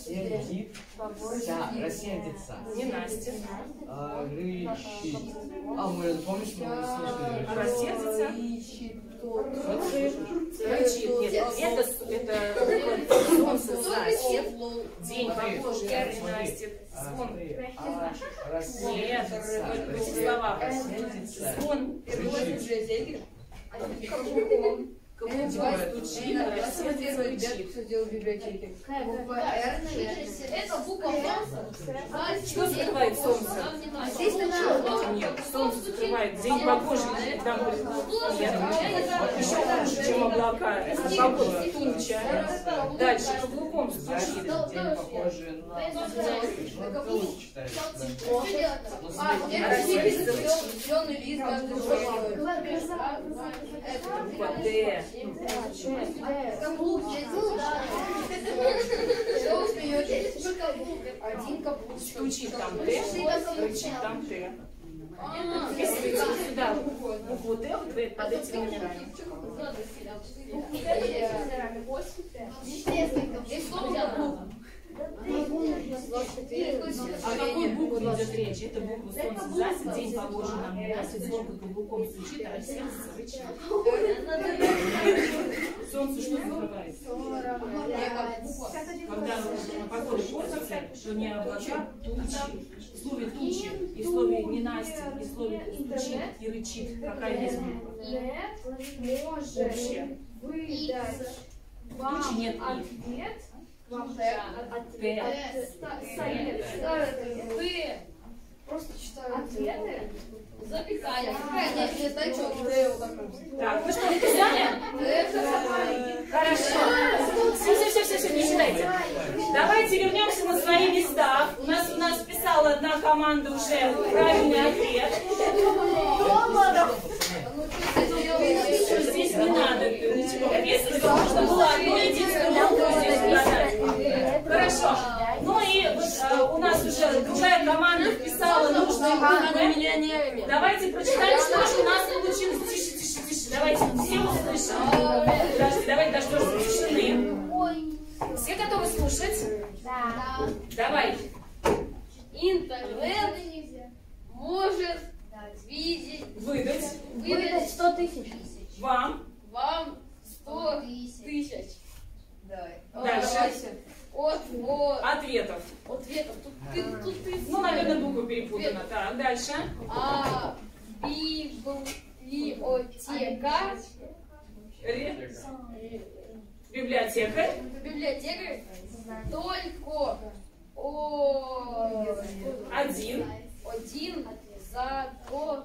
Рассердится. Не Настя. Рычит. Мы помнишь, мы слышали? Рассердится. Рычит. Нет, это солнце Застя. День похожий на Настя. Звон. Нет, это в словах. Звон. Стучит, рассердится, рычит. Это буква солнца. Что закрывает солнце? Нет, солнце закрывает. День погожий. Там нет. Еще хуже, чем облака. Погода, туча. Дальше каблуком стучит. День похожий на тучу читается. Рассердится, рычит. Зеленый лист, Буква Д. один каблук. Стучит там Т, рычит там Т. Вписывайте сюда букву Т под этими номерами. О какой букве идет речь? Это буква солнца Застя, день похожий на Настя, звонко каблуком стучит, а рассердится, рычит. Солнце что закрывает? Когда погода портится, что не облака, тучи. В слове тучи и в слове не Настя, и в слове стучит и рычит. Какая есть буква? Общая. Тучи нет и. Вы просто читаю ответы. Записали. Так, вы что, написали? Хорошо. Все, не читайте. Давайте вернемся на свои места. У нас писала одна команда уже правильный ответ. Здесь не надо ничего писать, нужно было одну единственную букву здесь угадать. Хорошо. Ну и у нас уже другая команда вписала нужные буквы. Давайте прочитаем, что же у нас получилось. Тише. Давайте все услышим. Давайте дождемся тишины. Все готовы слушать? Да. Давай. Интернет может Выдать 100 тысяч. вам. 100 тысяч. Дальше. Ответов. Ответов. Тут ты. Ну, наверное, буква перепутана. Так, дальше. Библиотека. Библиотекарь. Библиотекарь. Только Один. зато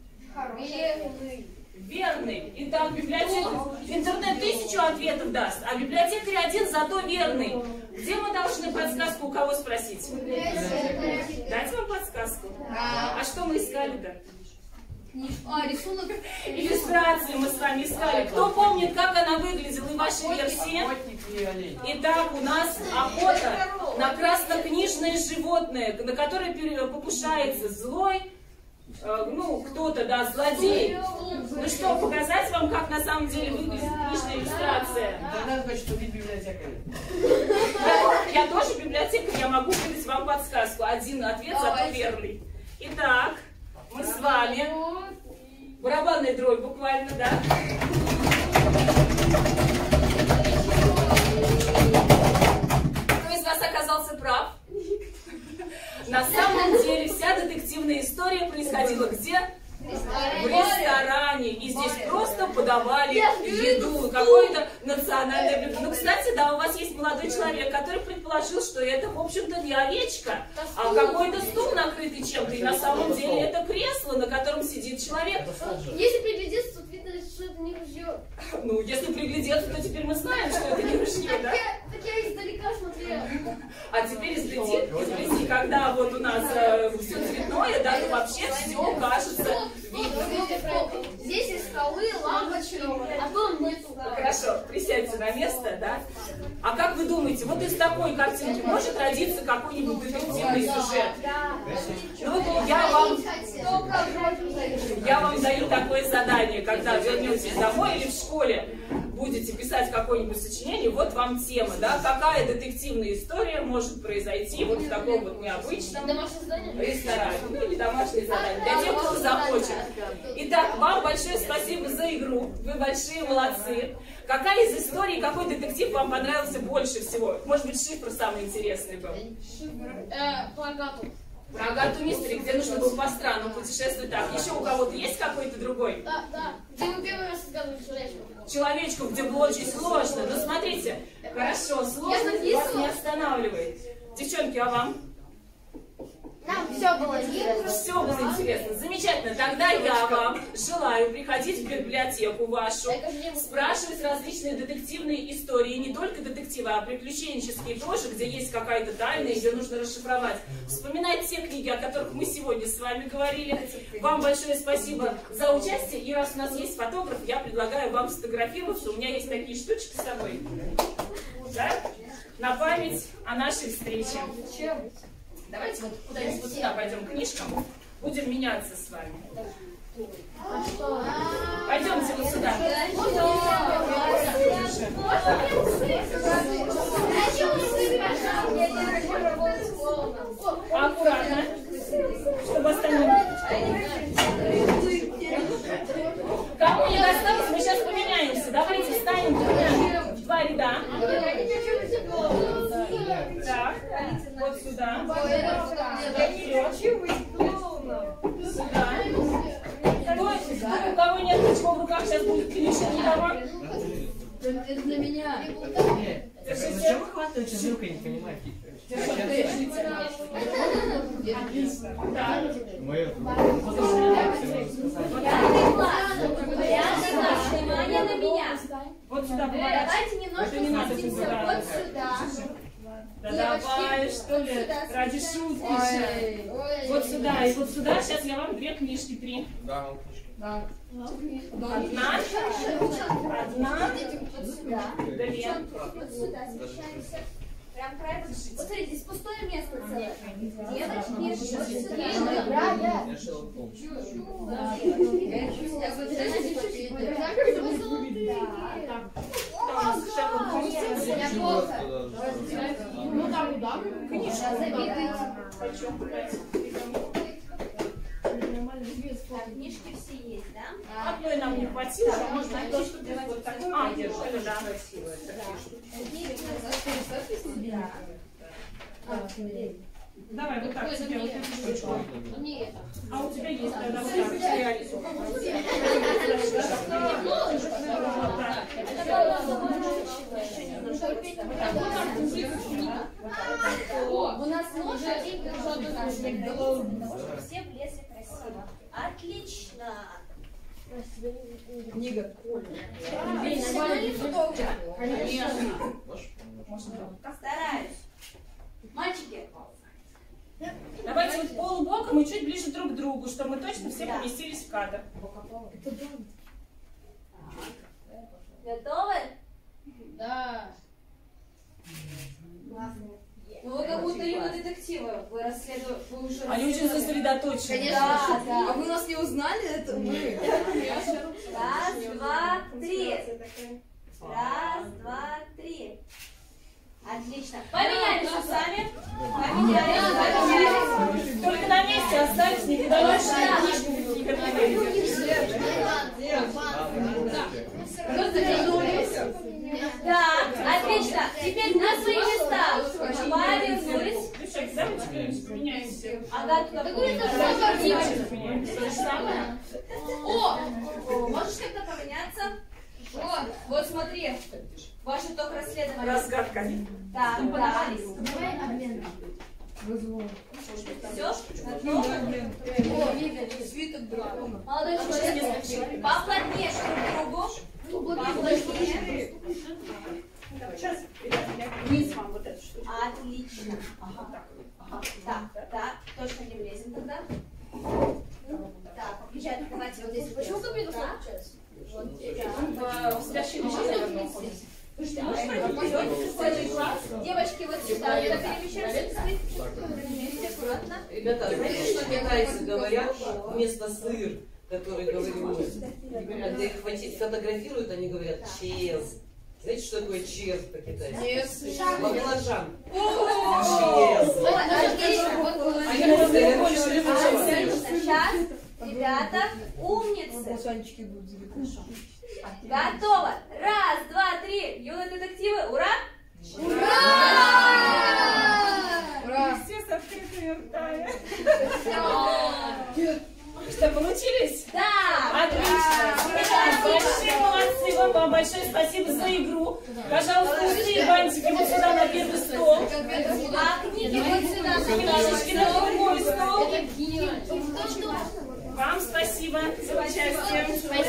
Верный. Итак, библиотекарь. Интернет 1000 ответов даст, а библиотекарь один, зато верный. Где мы должны подсказку у кого спросить? Дать вам подсказку? А что мы искали-то? рисунок. Иллюстрацию мы с вами искали. Кто помнит, как она выглядела и ваши версии? Итак, у нас охота на краснокнижное животное, на которое покушается злой, ну, кто-то, да, злодей. Ну что, показать вам, как на самом деле выглядит книжная иллюстрация? Надо сказать, что ты библиотекарь. Я тоже библиотекарь, я могу выдать вам подсказку. Один ответ, зато верный. Итак, мы с вами... Барабанная дробь буквально, да? Кто из вас оказался прав? На самом деле вся детективная история происходила где? В ресторане. И здесь просто подавали еду. Какое-то национальное блюдо. Ну, кстати, да, у вас есть молодой человек, который предположил, что это, в общем-то, не овечка, а какой-то стул, накрытый чем-то. И на самом деле это кресло, на котором сидит человек. Если приглядеться, то видно, что это не ружье. Ну, если приглядеться, то теперь мы знаем, что это не ружье, да? Так я издалека смотрела. А теперь изгляди, когда вот у нас все цветное, да, то вообще все кажется видно. Здесь из скалы лампочки, а то нету. Хорошо, присядьте на место, да? А как вы думаете, вот из такой картинки может родиться какой-нибудь детективный сюжет? Ну вот я вам даю такое задание, когда вернетесь домой или в школе будете писать какое-нибудь сочинение, вот вам тема, да, какая детективная история может произойти вот в таком вот необычном ресторане, ну или домашнее задание, для тех, кто захочет. Итак, вам большое спасибо за игру, вы большие молодцы. Какая из историй, какой детектив вам понравился больше всего? Может быть, шифр самый интересный был? По Агату. Про Агату Мистери, где нужно было по странам путешествовать. Так, еще у кого-то есть какой-то другой? Да. Где вы первый раз отгадывали человечку? Человечку, где было очень сложно. Ну, смотрите, хорошо, сложно вас не останавливает. Девчонки, а вам? Нам все было интересно. Все было интересно. Замечательно. Тогда я вам желаю приходить в библиотеку вашу, спрашивать различные детективные истории, не только детективы, а приключенческие тоже, где есть какая-то тайна, ее нужно расшифровать. Вспоминать те книги, о которых мы сегодня с вами говорили. Вам большое спасибо за участие. И раз у нас есть фотограф, я предлагаю вам сфотографироваться. У меня есть такие штучки с собой. Да? На память о нашей встрече. Давайте вот куда-нибудь вот сюда пойдем к книжкам, будем меняться с вами. Пойдемте вот сюда. Аккуратно, чтобы остальные. Кому не досталось, мы сейчас поменяемся. Давайте встанем в два ряда. Так, вот сюда. Сюда. У кого нет ничего в руках, сейчас будет книжка. Это для меня. Зачем вы хватаете за руку, я не понимаю. Внимание на меня. Вот сюда. Давайте немножко спустимся вот сюда. Да давай, что ли, ради шутки. Вот сюда и вот сюда. Сейчас я вам две книжки, три. Да. Одна. Две. Вот сюда смещаемся. Прям край. Вот смотрите, здесь пустое место целое. Девочки, вот сюда. Книжки все есть, да? Одной нам не хватило, а можно что-то вот такое. А, держали, да, красивое. Давай, вот так тебе вот эту штучку. А у тебя есть тогда вот У нас можно все влезли красиво. Отлично. Книга. Стараюсь. Мальчики. Давайте вот полубоком и чуть ближе друг к другу, чтобы мы точно все поместились в кадр. Готовы? Да. Ну вы как будто юные детективы. Вы расследуете, вы уже Они очень сосредоточены. Да, да. А вы нас не узнали? Это мы. Раз, два, три. Раз, два, три. Отлично. Поменялись сами. Поменялись. Только на месте остались, никуда не ушли. Так, отлично. Теперь на свои места. Повернулись. Давайте поменяемся. Ага, туда То же самое. О! Можешь как-то поменяться? Вот смотри. Ваш итог расследования. Разгадка. Да, да. Давай обмен. Все? Готовы? Свиток дракона. Молодой человек, поплотнее друг другу. Поплотнее. Сейчас вниз вам вот эту штуку. Отлично. Ага. Так, точно не влезем тогда. Так, объезжать, давайте вот здесь. Почему компьютер включается? В спящей режиме наверное, уходит. Слушайте, Ребята, знаете, что китайцы говорят вместо сыр, который говорю, когда их фотографируют, они говорят чез. Знаете, что такое чез по-китайски? Баклажан. Сейчас, ребята, умницы. Готово. Раз, два, три. Юные детективы. Ура! Ура! Все с открытыми ртами. Что, получились? Да! Отлично! Большие молодцы! Вам большое спасибо за игру. Пожалуйста, пустые бантики вот сюда на первый стол. А книги вот сюда. Книжечки на другой стол. Вам спасибо за участие.